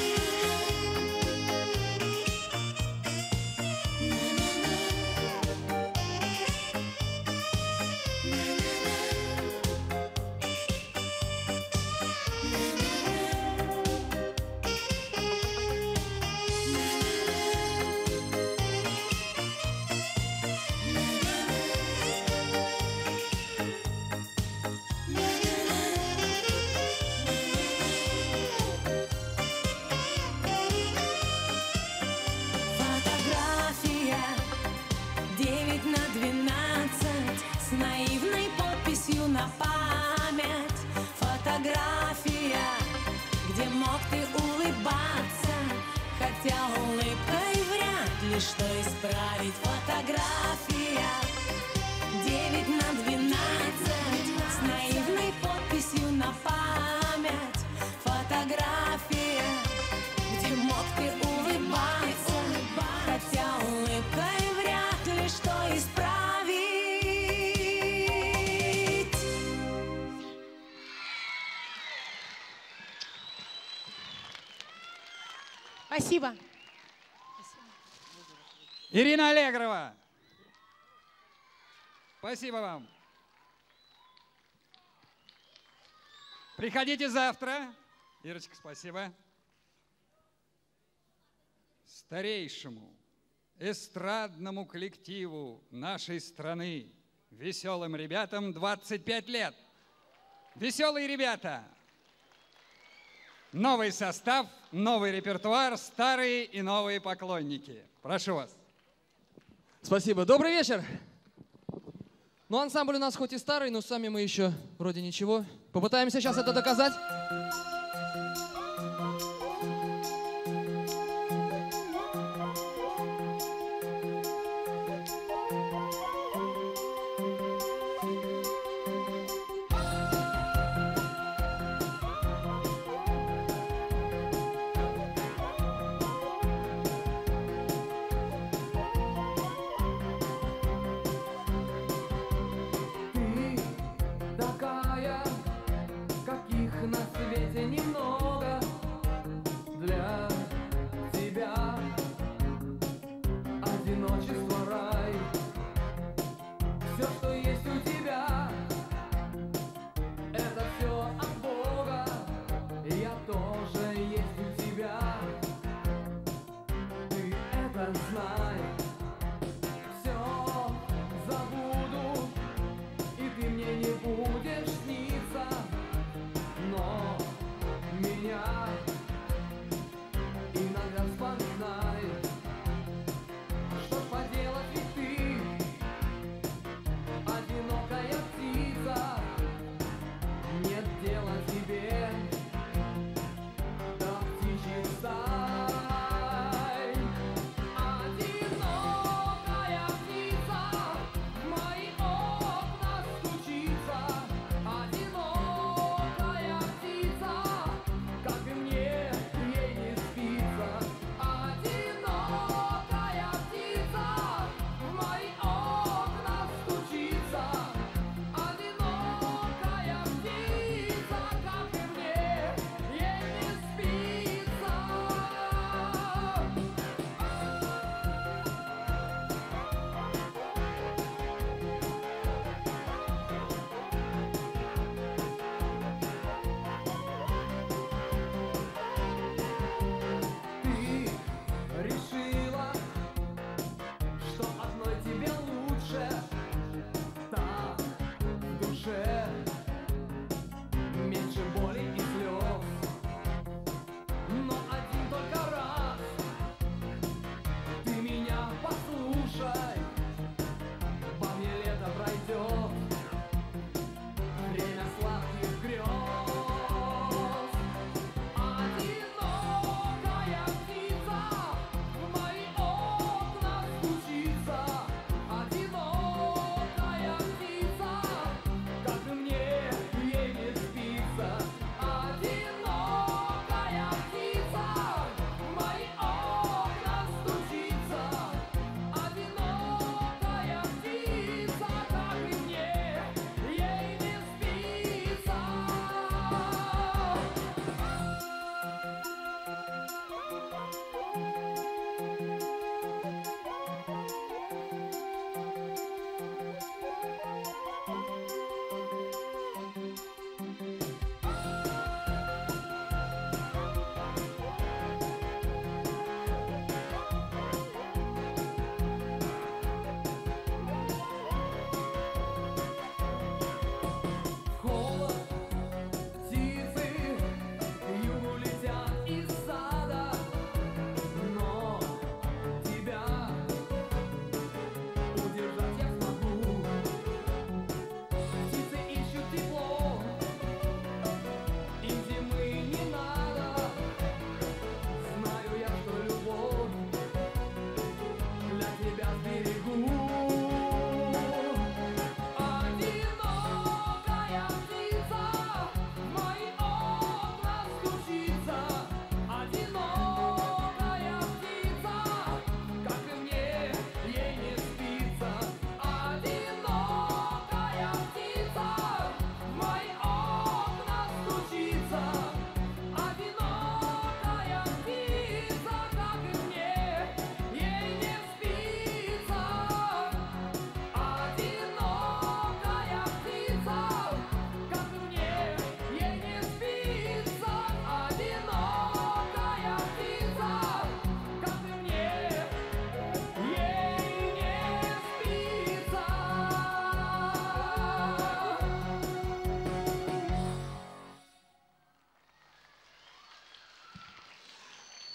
Фотография 9/12 с наивной подписью на память. Фотография, где мог ты улыбаться, хотя улыбкой вряд ли что исправить. Фотография 9/12 с наивной подписью на память. Фотография, где мог ты улыбаться, хотя улыбкой вряд ли что исправить. Спасибо. Ирина Аллегрова. Спасибо вам. Приходите завтра. Ирочка, спасибо. Старейшему эстрадному коллективу нашей страны, веселым ребятам 25 лет. Веселые ребята! Новый состав, новый репертуар, старые и новые поклонники. Прошу вас. Спасибо. Добрый вечер. Ну, ансамбль у нас хоть и старый, но сами мы еще вроде ничего. Попытаемся сейчас это доказать. Такая, каких на свете немного. Для тебя одиночество рай. Все, что есть у тебя, это все от Бога. Я тоже есть у тебя. Ты это знай. Все забуду, и ты мне не будешь сниться, но меня иногда вспоминай. Что ж поделать, ведь ты одинокая птица. Нет дела тебе до птичьих стай. Одинокая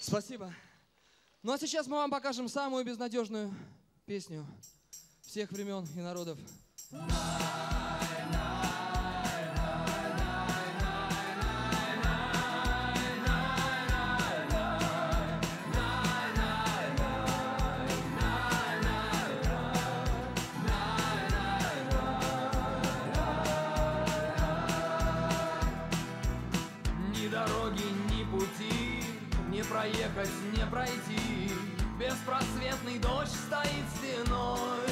Спасибо. Ну а сейчас мы вам покажем самую безнадежную песню всех времен и народов. Ни дороги, ни пути, не проехать, не пройти. Беспросветный дождь стоит стеной.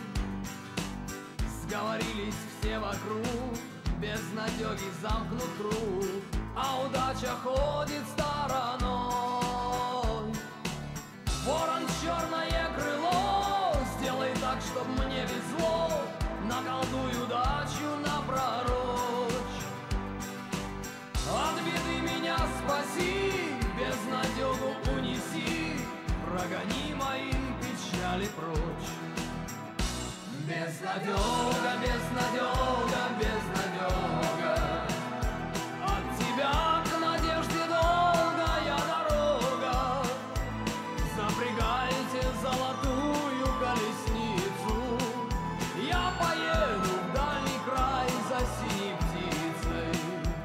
Сговорились все вокруг, безнадёги замкнут круг, а удача ходит стороной. Ворон, черное крыло, сделай так, чтоб мне везло, наколдуй удачу напророчь. От беды меня спаси, безнадёгу унеси, прогони мои печали прочь. Безнадёга, безнадёга, безнадёга, от тебя к надежде долгая дорога. Запрягайте золотую колесницу, я поеду в дальний край за синей птицей.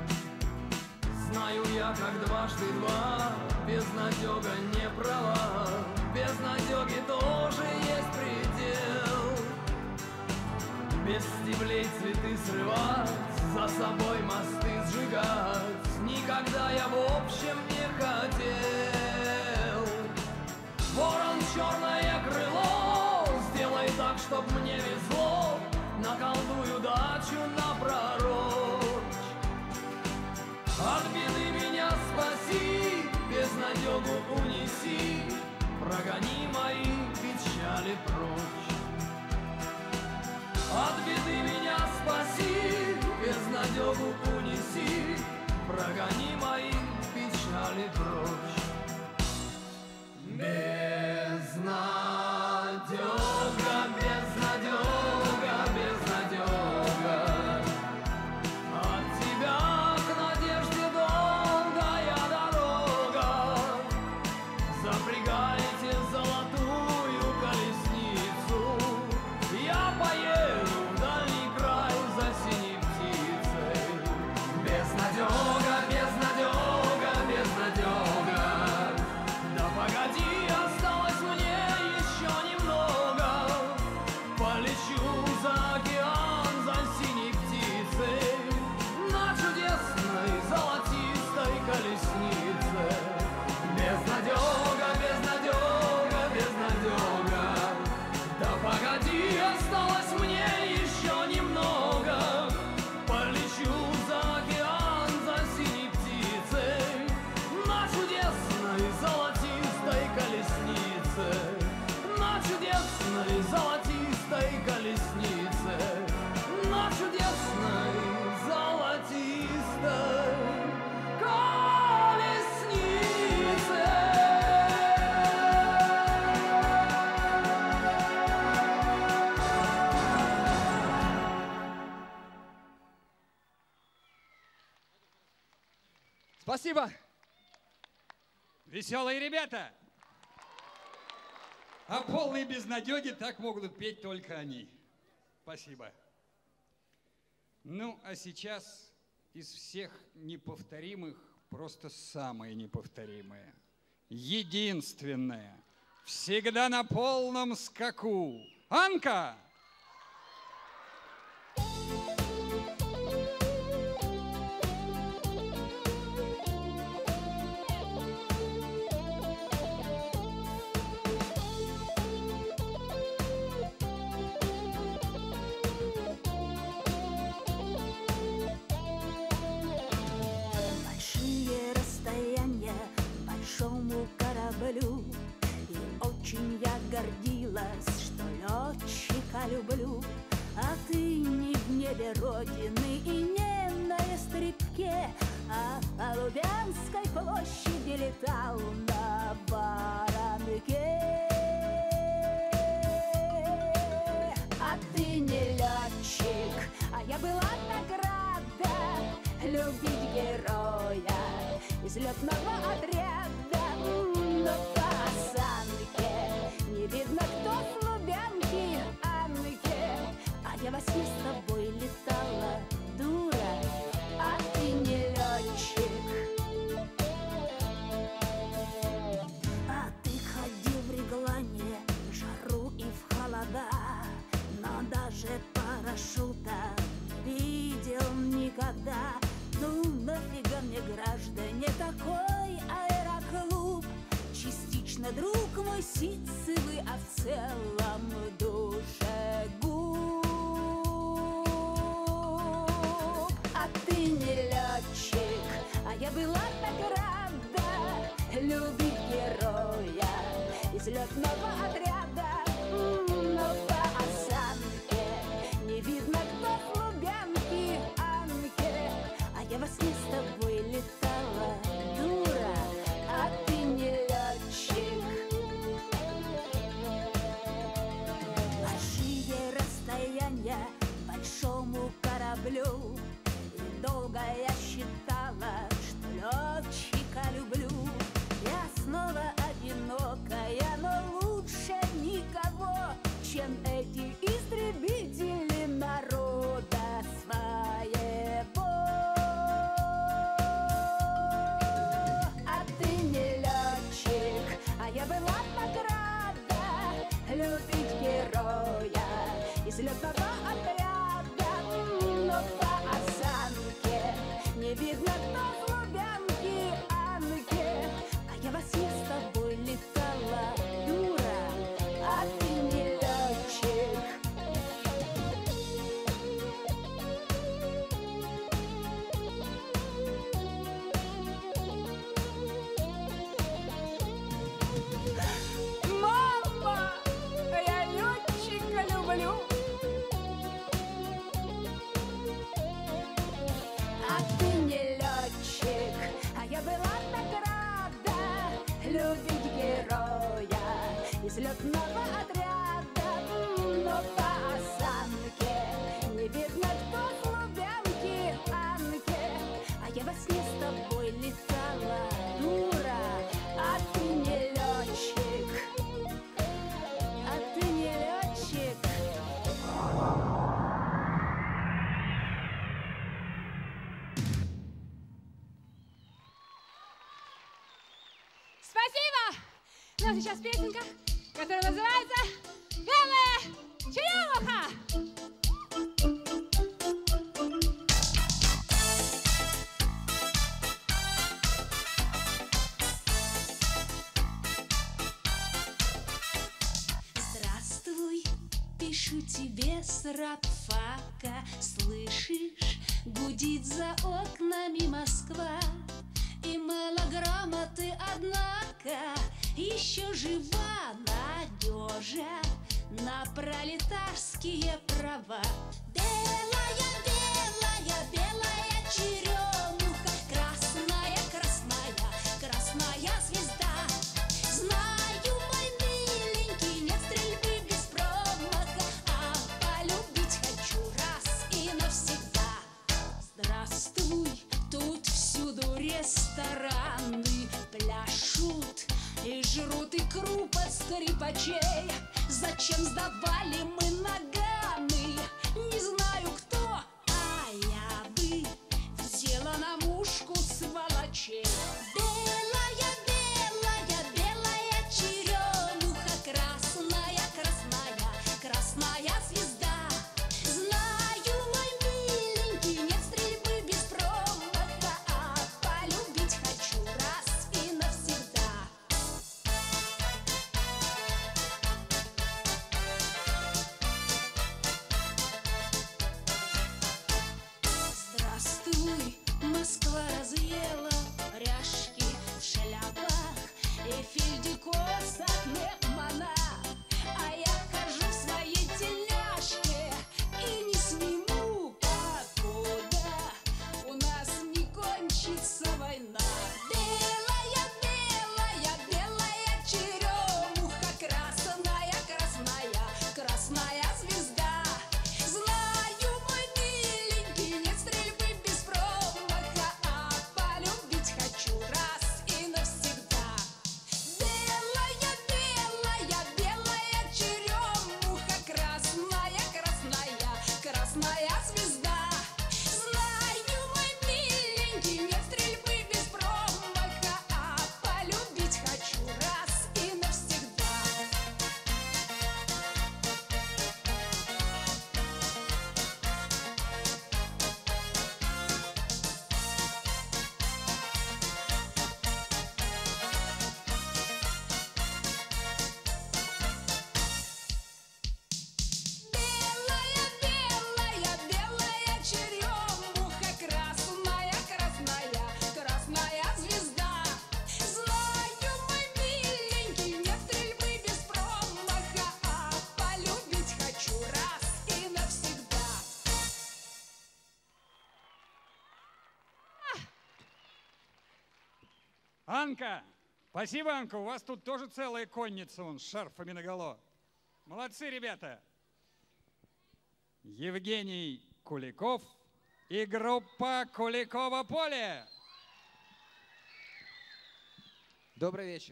Знаю я, как дважды два, безнадёга не права, безнадёги тоже есть предел. Без стеблей цветы срывать, за собой мосты сжигать, никогда я в общем не хотел. Ворон, черное крыло, сделай так, чтоб мне везло, наколдуй удачу напророчь. От беды меня спаси, безнадёгу унеси, прогони мои печали прочь. От беды меня спаси, безнадёгу унеси, прогони мои печали прочь. Безнадёга, безнадёга, безнадёга, от тебя к надежде долгая дорога. Запрягайте золотую колесницу, я поеду в дальний край за синей птицей. Безнадёга, безнадёга, безнадёга, да погоди, осталось мне еще немного. Полечу за океан за синей птицей, на чудесной золотистой колеснице. Безнадёга, безнадёга, безнадёга, да погоди, осталось мне еще немного. Полечу за океан за синей птицей, на чудесной золотистой колеснице, на чудесной золотистой колеснице, на чудесной золотистой колеснице. Спасибо. Веселые ребята! А полные безнадёги так могут петь только они. Спасибо. Ну, а сейчас из всех неповторимых просто самое неповторимое. Единственное. Всегда на полном скаку. Анка! Большие расстояния большому кораблю, и очень я гордилась, что летчика люблю. А ты не в небе родины и не на Эстрибке, а по Лубянской площади летал на Баранке. А ты не летчик, а я была награда любить героя из летного отряда. во сне с тобой летала, дура, а ты не летчик. А ты ходил в реглане, в жару и в холода, но даже парашюта не видел никогда. Ну нафига мне, граждане, такой аэроклуб? Частично друг мой ситцевый, а в целом душегуб. А ты не летчик, а я была так рада любить героя из летного отряда. Но по осанке не видно, кто в Лубянке, Анке. А я во сне с тобой летала, дура, а ты не летчик. Большие расстояния большому кораблю, и долго я считала, что летчика люблю. Я снова одинокая, но лучше никого, чем эти истребители народа своего. А ты не летчик, а я была так рада любить героя из летного отряда. Но по осанке не видно, кто в Лубянке, Анке. А я во сне с тобой летала, дура, а ты не летчик. Мама, я летчика люблю. А ты не летчик, а я была так рада любить героя из летного отряда. Но по осанке не видно, кто в Лубянке, Анке. А я во сне с тобой летала, дура, а ты не летчик. А ты не летчик. Спасибо! Ну, а сейчас песенка, которая называется «Белая черемуха». Здравствуй, пишу тебе с рабфака. Слышишь, гудит за окнами Москва. И мелограмоты, однако, еще жива надежа на пролетарские права. Белая, белая, белая черемуха, красная, красная, красная звезда. Знаю, мой миленький, нет стрельбы без промаха, а полюбить хочу раз и навсегда. Здравствуй, тут всюду рестораны пляшут и жрут икру под скрипачей. Зачем сдавали мы наганы? Не знаю кто, а я бы взяла на мушку сволочей. Белая, белая, белая черемуха, красная, красная, красная звезда. Знаю, мой миленький, нет стрельбы без промаха, а полюбить хочу раз и навсегда. Анка! Спасибо, Анка. У вас тут тоже целая конница, вон, с шарфами наголо. Молодцы, ребята. Евгений Куликов и группа Куликова поле. Добрый вечер.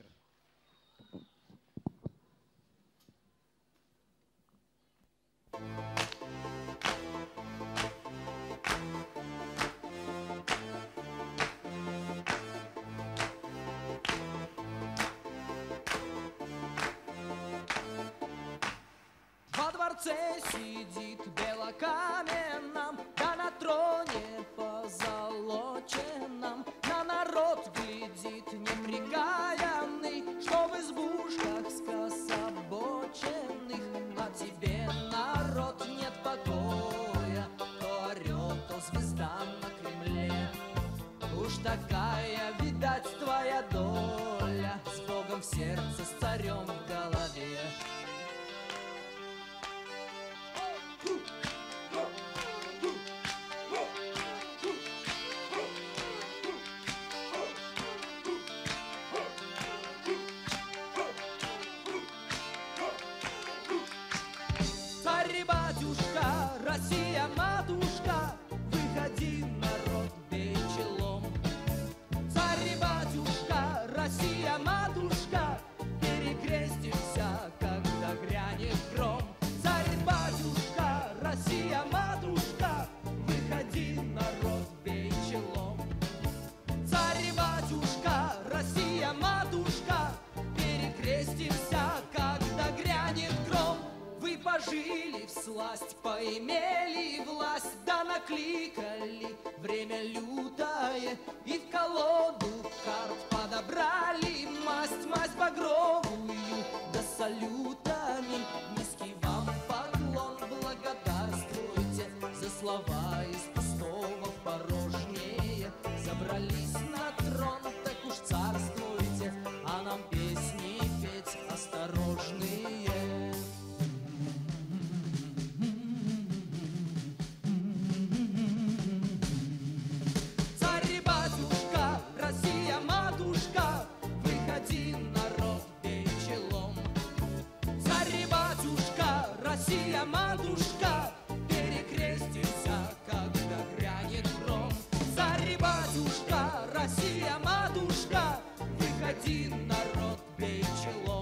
Во дворце сидит белокаменном, да на троне позолоченном, на народ глядит неприкаянный, что в избушках скособоченных. А тебе, народ, нет покоя, то орел, то звезда на Кремле. Уж такая, видать, твоя доля, с Богом в сердце, с царем в голове. Царь-батюшка, Россия-матушка, выходи, народ, бей челом. Царь-батюшка, Россия-матушка, перекрестимся, когда грянет гром. Царь-батюшка, Россия-матушка, выходи, народ, бей челом. Царь-батюшка, Россия-матушка, перекрестимся, когда грянет гром. Вы пожили всласть, поимели власть, да накликали время лютое, и в колоду карт подобрали масть багровую, да салютами. Низкий вам поклон, благодарствуйте за слова из пустого в порожнее. Забрались на трон, так уж царствуйте, а нам песни петь осторожные. Царь-батюшка, Россия-матушка, выходи, народ, бей челом. Царь-батюшка, Россия-матушка, перекрестимся, когда грянет гром. Царь-батюшка, Россия-матушка, выходи, народ, бей челом.